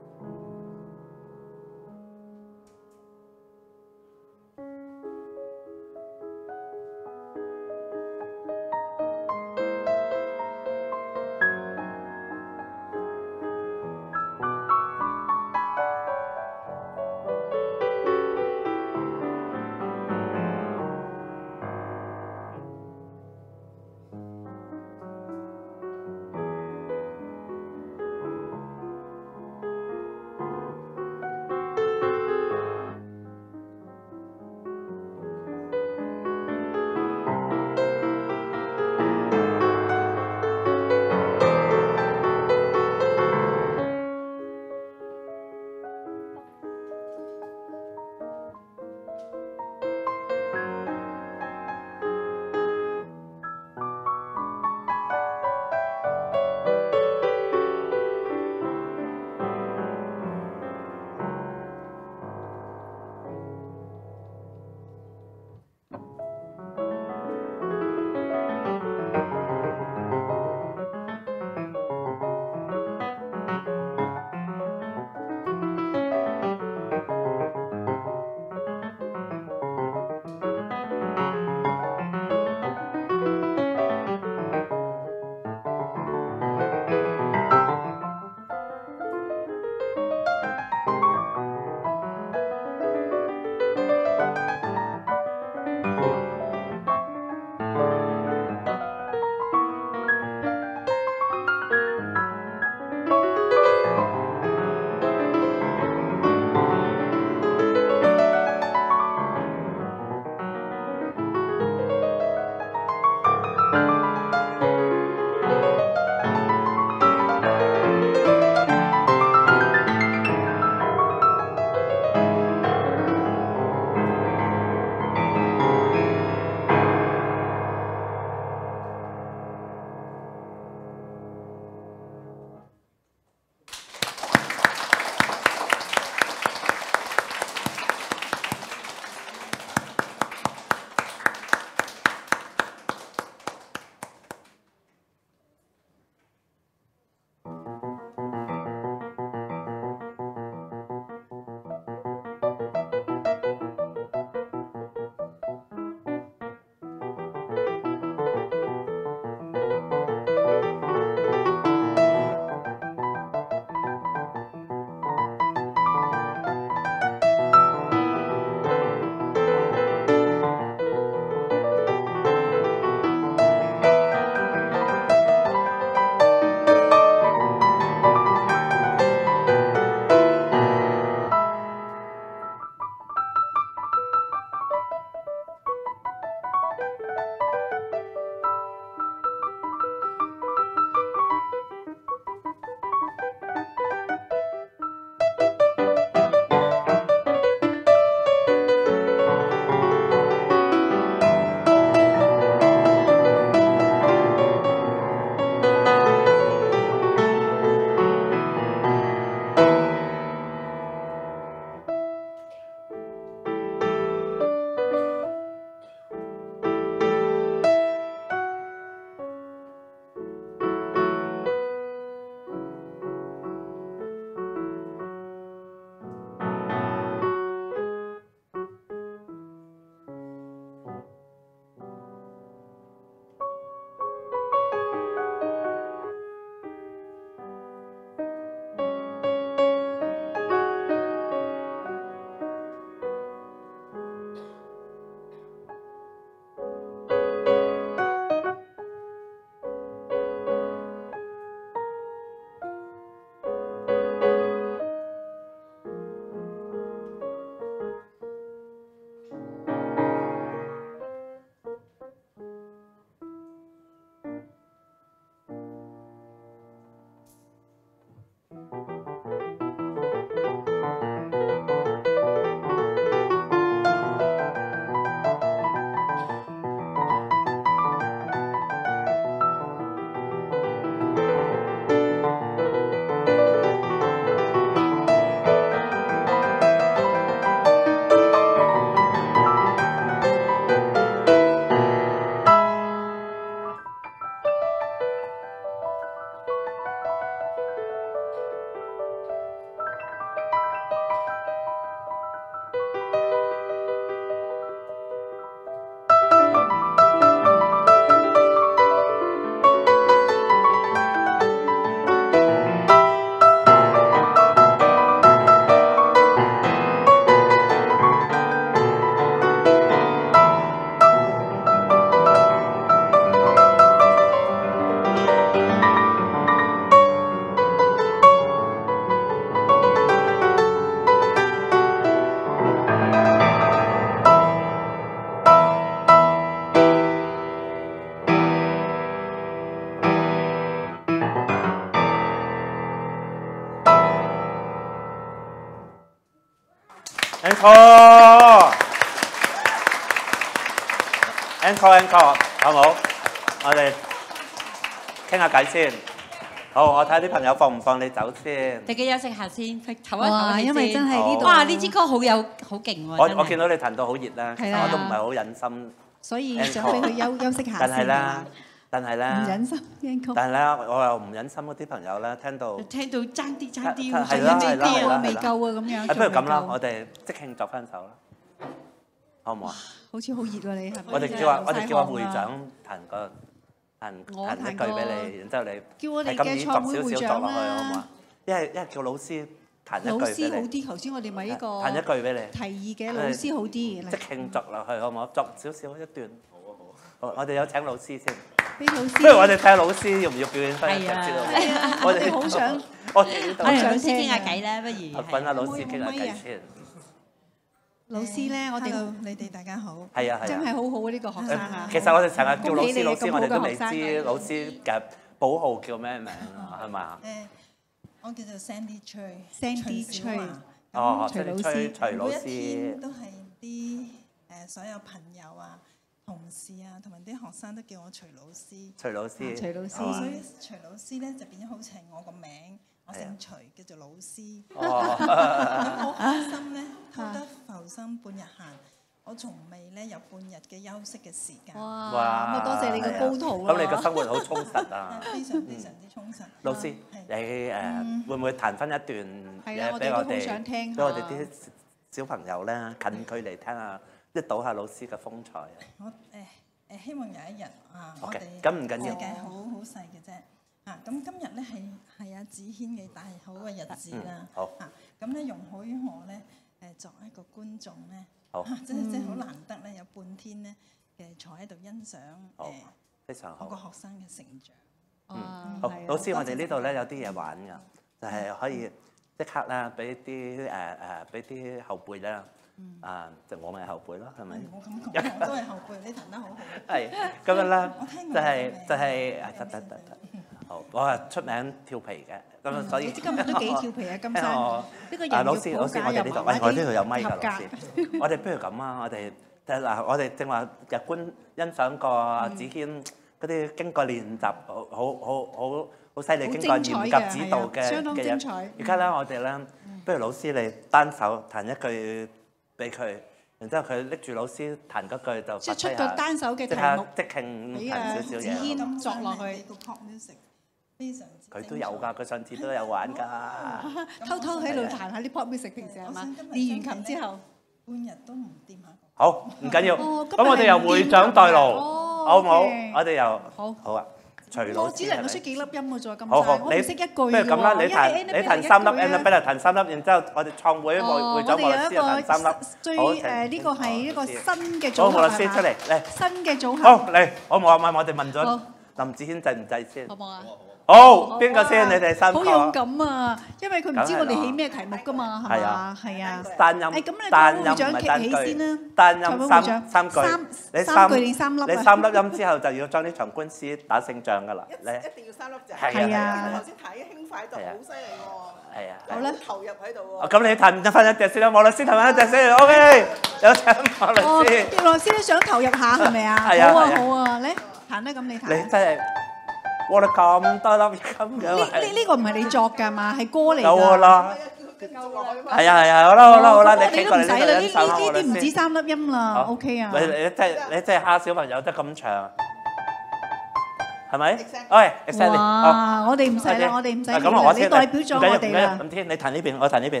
encore，encore，encore，好冇？我哋傾下偈先。好，我睇下啲朋友放唔放你走先。 你嘅休息下先，唞一唞哇！因為真係呢度， 哇！呢支歌好有好勁喎。 我我見到你彈到好熱啦，其實係啊我都唔係好忍心。 所以想俾佢休休息下但係咧先啊。， 但係咧， 唔忍心應曲。 但係咧，我又唔忍心嗰啲朋友咧，聽到聽到爭啲爭啲， 係係啦係啊，未夠啊， 啦係啦未夠啊，咁樣。 誒，不如咁啦， 仲未夠我哋即興作翻首啦，好唔好啊？ 好似好熱喎，你係咪？ 我哋叫阿我哋叫阿會流晒汗啊長彈個彈我彈一句彈個俾你，然之後你叫我哋係咁意嘅創會作少少作會長落去，好唔好啦啊？一係一係叫老師彈老一句俾你， 師好啲，頭先我哋咪呢個彈一句俾你。 提議嘅老師好啲。 即興作落去好唔好？作少少一段。好啊好。好，我哋有請老師先。 俾老師。 不如我哋睇下老師要唔要表演翻一隻先好唔好？ 係啊， 我哋我哋好想。 我哋呢度我哋老師傾下偈啦，不如。 揾下老師傾下偈先。 老師咧，我哋 Hello，你哋大家好。 係啊係啊。 真係好好啊！呢個學生啊。 其實我哋成日叫老恭喜你師老師，我哋都未咁好嘅學知生老師嘅寶號叫咩名啊？係嘛？ 誒，我叫做 Sandy 崔 Sandy 徐小華哦， 徐老師徐徐老每一師天。都係啲誒所有朋友啊、同事啊，同埋啲學生都叫我徐老師。 徐老師。 徐老師好啊所以徐老師咧就變咗好似係我個名，我姓徐，叫做老師。 哦。 咁好開心咧，偷得浮生半日閒，我從未咧有半日嘅休息嘅時間。 哇！ 哇！ 咁啊，多謝你嘅高徒啦。 咁你嘅生活好充實啊！ 非常非常之充實。 老師，你誒會唔會彈翻一段係啊嘢俾我我哋都好哋， 想聽俾我哋下啲小朋友咧近距離聽下，一睹下老師嘅風采啊！ 我誒誒希望有一日啊，我 OK， 哋咁唔緊要世界好好細嘅啫。啊，咁今日咧係係阿子軒嘅大好嘅日子啦。 嗯好啊，咁咧容許我咧誒作一個觀眾咧， 好啊，真係真係好難得咧，有半天咧嘅坐喺度欣賞好誒非常我個好。 學生嘅成長。 嗯好，老師，我哋呢度咧有啲嘢玩㗎，就係可以即刻啦，俾啲誒誒俾啲後輩啦，啊，就我咪後輩咯，係咪？ 我咁講，我都係後輩，你彈得好好。 係咁樣啦我聽，過就係你嘅名就係啊得得得得，好，我係出名跳皮嘅，咁啊所以你知今日都幾跳皮啊，金生。 我呢個啊，老師， 人肉老師，我哋呢度，喂，我呢度有咪㗎，老師。我哋不如咁啊，我哋嗱，我哋正話日觀欣賞過子軒嗰啲經過練習，好好好好好犀利，經過嚴格指導嘅相當嘅精彩嘢。而家咧，我哋咧，不如老師你單手彈一句俾佢，然之後佢拎住老師彈嗰句就即係出發揮下， 個單手嘅即題目刻即興彈俾啊少少子嘢。 軒作落去你個 pop music 非常之佢都有㗎，佢上次都有玩㗎。 偷偷喺度彈下啲 pop music，平時係嘛？練完琴之後。 半日都唔掂下個。 好，唔緊要。 哦今日咁我哋由會長代勞， 哦好唔好 OK？ 我哋由好好啊，徐老我師只能夠識係咪？ 幾粒音嘅啫，咁好好， 我唔識一句不如咁啦，你彈你彈三粒 Annabella 彈三粒，然之後我哋創會會會長莫律師又彈三粒。 最好誒呢個係一個新嘅組好， 合莫律師出係嘛？ 嚟嚟。 新嘅組合。 好嚟，我冇啊，問我哋問咗好林子軒制唔制先好？唔好啊？ 好，邊個先？你哋三個。 好勇敢啊！因為佢唔知我梗係啦哋起咩題目㗎嘛，係嘛係啊？ 係啊。 單音誒咁你單音唔會長係單企起先句啦， 單財會會音三長三句三， 你三句定三粒啊你三粒音之後就要將呢場官司打勝仗㗎啦，你一定要三粒啫。 係啊係啊頭先睇輕快到好犀利喎。 係啊。 好啦投入喺度啊， 喎。 咁你彈翻一隻先啦，莫律師彈翻一隻先，OK，有請莫律哦， 師。 葉老師都想投入下係咪啊？ 係啊好啊係啊好啊，嚟彈啦咁你彈。 你真係，我哋咁多粒咁樣。 呢呢呢個唔係你作㗎嘛，係歌嚟㗎。 有㗎啦。 夠落去嘛。 係啊係啊，好啦好啦好啦， 咁我你企過嚟哋都唔使啦，呢呢度欣賞下呢莫律呢啲唔止師。 三粒音啦好 ，OK 啊。 你你真係你真係蝦小朋友得咁長，係咪 Exactly ？OK，exactly，好。 哇！我哋唔使啦，我哋唔使啊咁理啦， 啊我先你代表咗我哋啦。 咁天，你彈呢邊，我彈呢邊。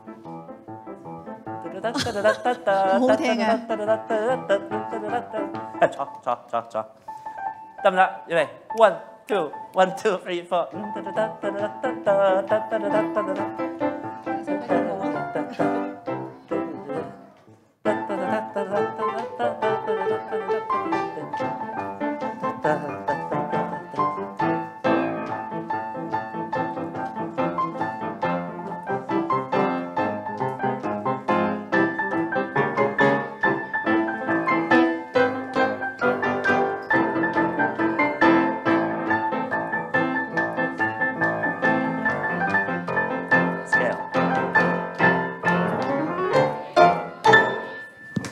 好好聽啊！ 誒，坐坐坐坐，得唔得？預備，one two one two three four。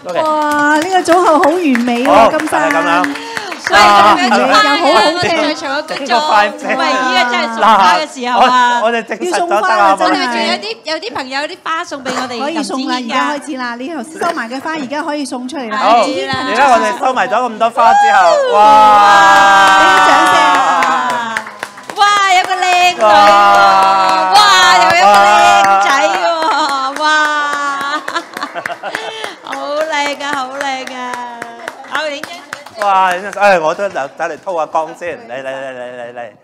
哇！呢個組合好完美好喎，金就係咁樣生。 喂， 係咪有好好有好聽， 聽在場嘅觀呢個眾， 快聲喂，依家真係送花嘅時候啊！ 我我哋證實咗得要送花啦， 啦真係我哋仲有啲有啲朋友有啲花送俾我哋， 可以送啦，而林子家軒㗎開始啦！你頭先收埋嘅花，而家可以送出嚟啦。 好， 係啦而家我哋收埋咗咁多花之後， 俾哇！ 啲掌聲。 哇！有個靚女喎， 哇哇！又有個靚仔喎，哇！好靚啊，好靚啊！好影張相。 哇！誒，我都就走嚟偷下光先，嚟嚟嚟嚟嚟嚟。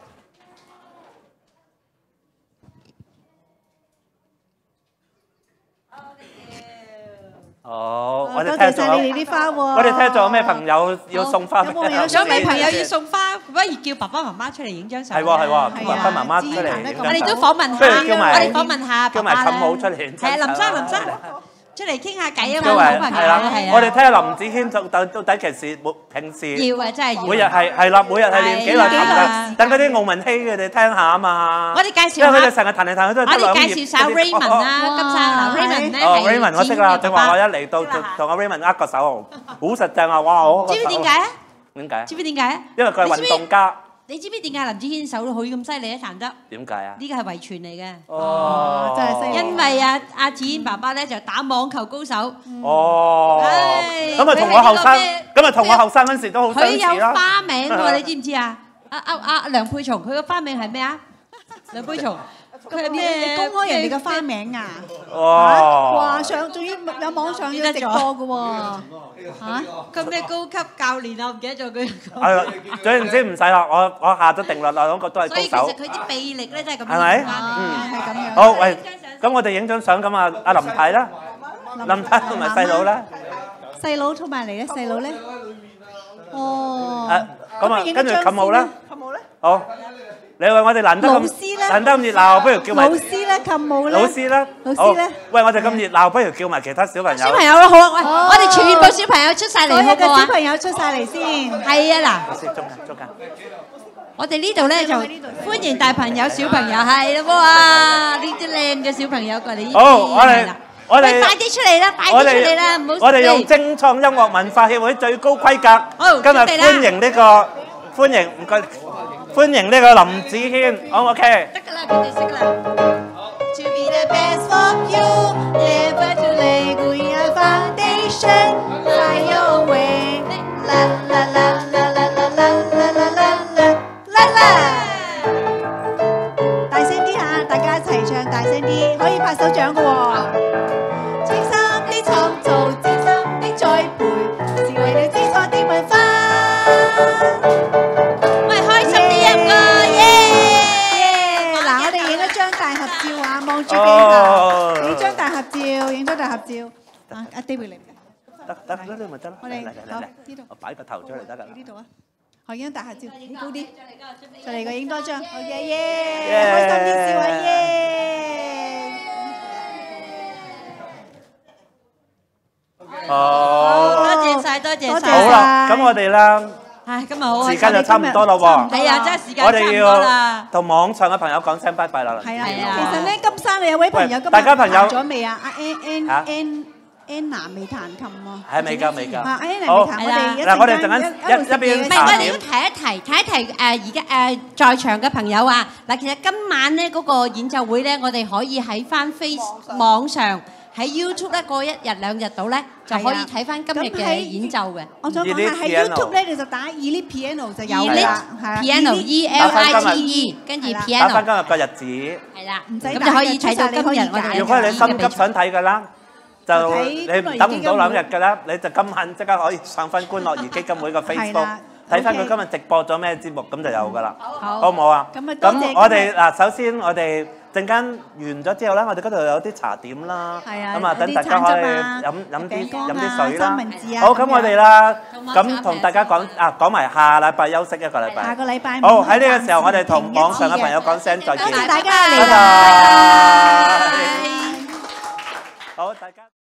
好，我哋多聽咗謝晒你哋啲花喎。 我哋聽咗有咩朋友要送花俾有冇有想你朋友要送花，不如叫爸爸媽媽出嚟影張相。 係喎係喎， 係叫爸爸媽媽啊出嚟影張相。 我哋都訪問不如下， 叫埋我哋訪問下叫埋爸爸啦舅母出嚟影張係啊， 相林生林生出嚟傾下偈啊嘛， 叫埋好朋友係啦係啊。 我哋聽下林子軒到到到底其實冇平時要啊，真係要。 每日係係啦，每日係練幾耐係琴啊㗎？等嗰啲奧文希佢哋聽下啊嘛。 我哋介紹下因為佢哋成日彈嚟彈去都係我哋得兩頁介紹下 Raymond 啦，金生嗱 Raymond 咧哦係 ，Raymond 我識啦，正話我一嚟到知啦同阿 Raymond 握個手，好實正啊！哇，好知唔知點解啊？ 點解？ 知唔知點解啊？ 因為佢係運動家。 你知唔知點解林子軒手好咁犀利咧彈得？ 點解啊？ 呢個係遺傳嚟嘅。 哦， 真係犀利因為啊阿子軒爸爸咧就打網球高手， 哦， 唉咁啊同我後生，咁啊同我後生嗰陣時都好相佢有似啦。 花名喎，你知唔知啊？阿阿阿梁佩松，佢個花名係咩啊？梁佩松，佢係咩？ 你公開人哋嘅花名啊？ 哇！ 哇！上仲要有網上要直播嘅喎。嚇？ 佢咩高級教練啊？我唔記得咗佢。 係啦，總言之唔使啦，我我下咗定律啦，兩個都係所以其高手實，佢啲臂力咧真係咁樣係咪？ 花名嗯， 係咁樣。 好，喂，咁我哋影張相咁啊，阿林太啦，林太同埋細佬啦， 細佬同埋你咧，細佬咧。哦。 誒，咁啊，跟住冚帽啦， 冚帽咧？ 好，你話我哋難得老咁師咧難得咁熱鬧，不如叫埋老師咧，琴舞咧。 老師啦， 老師咧好喂，我哋咁熱鬧，不如叫埋其他小朋友。 小朋友啦，好啊，喂， 哦我哋全部小朋友出晒嚟所有嘅小好唔好啊？ 朋友出晒嚟先。 係啊，嗱。 老師中間中間。 我哋呢度咧就喺呢度歡迎大朋友、小朋友，係啦，哇！呢啲靚嘅小朋友過嚟呢邊， 好，我哋係啦我哋喂快啲出嚟啦，快我啲出嚟啦， 哋唔好我哋用嚟精創音樂文化協會最高規格， 好今日準備啦歡迎呢個歡迎唔該，歡迎呢個林子軒，好唔 OK？ 得㗎啦，佢哋識啦。 To be the best for you, never too late. We are foundation, fly your way. La la la la la la la la la la la la. 大聲啲嚇，大家一齊唱，大聲啲，可以拍手掌嘅喎。精心的創造，精心的栽培，是為了精彩的文化。 喂，開心啲入個耶！ 嗱，我哋影一張大合照啊，望住哦鏡頭，影張大合照，影張大合照。啊，阿 David 嚟唔嚟？ 得得得，呢咪得啦。 我哋嚟嚟嚟好嚟呢度我擺個頭出嚟得㗎啦。 呢度啊，我影大合照，影高啲，再嚟個影多張，好耶耶， 耶開心啲笑啊耶！ 好， 多謝晒，多謝多謝晒。 好啦，咁我哋啦， 唉，今日好開心時間就差唔多啦喎。 係啊，真係時間我哋差唔多啦要。同網上嘅朋友講聲拜拜啦。 係啊， 係啊其實咧，金生你有位朋友喂今日大家朋友彈咗未啊？阿 An 嚇 An Anna 未彈琴喎。 係未㗎未㗎。 啊，Anna 好未彈，我哋一嗱我哋陣間陣間一一邊唔係，我哋要提一提，提一提誒而家誒在場嘅朋友啊！嗱，其實今晚咧嗰個演奏會咧，我哋可以喺翻 Face 網上喺 YouTube 咧過一日兩日到咧，就可以睇翻今日嘅演奏嘅。 我想講係喺 YouTube 咧，你就打 Elite Piano 就有 Elite 啦，係啊 Piano E L I T E，跟住係啦打翻 Piano 今日個日子。 係啦， 唔使咁就可以睇到今日我哋如果你心急想睇㗎啦，就睇你等唔到兩日㗎啦，你就今晚即刻可以上翻歡樂兒基金會個 Facebook 啦睇翻佢 OK 今日直播咗咩節目，咁就有㗎啦， 好好唔好啊？ 咁啊多謝咁我哋嗱，首先我哋陣間完咗之後咧，我哋嗰度有啲茶點啦， 係啊咁啊等大家可以飲飲啲飲啲水啦。好，咁我哋啦，咁同大家講啊，講埋下禮拜休息一個禮拜。 下個禮拜好，喺呢個時候，我哋同網上嘅朋友講聲再見。 多謝大家嚟拜啊！ 拜。好，大家。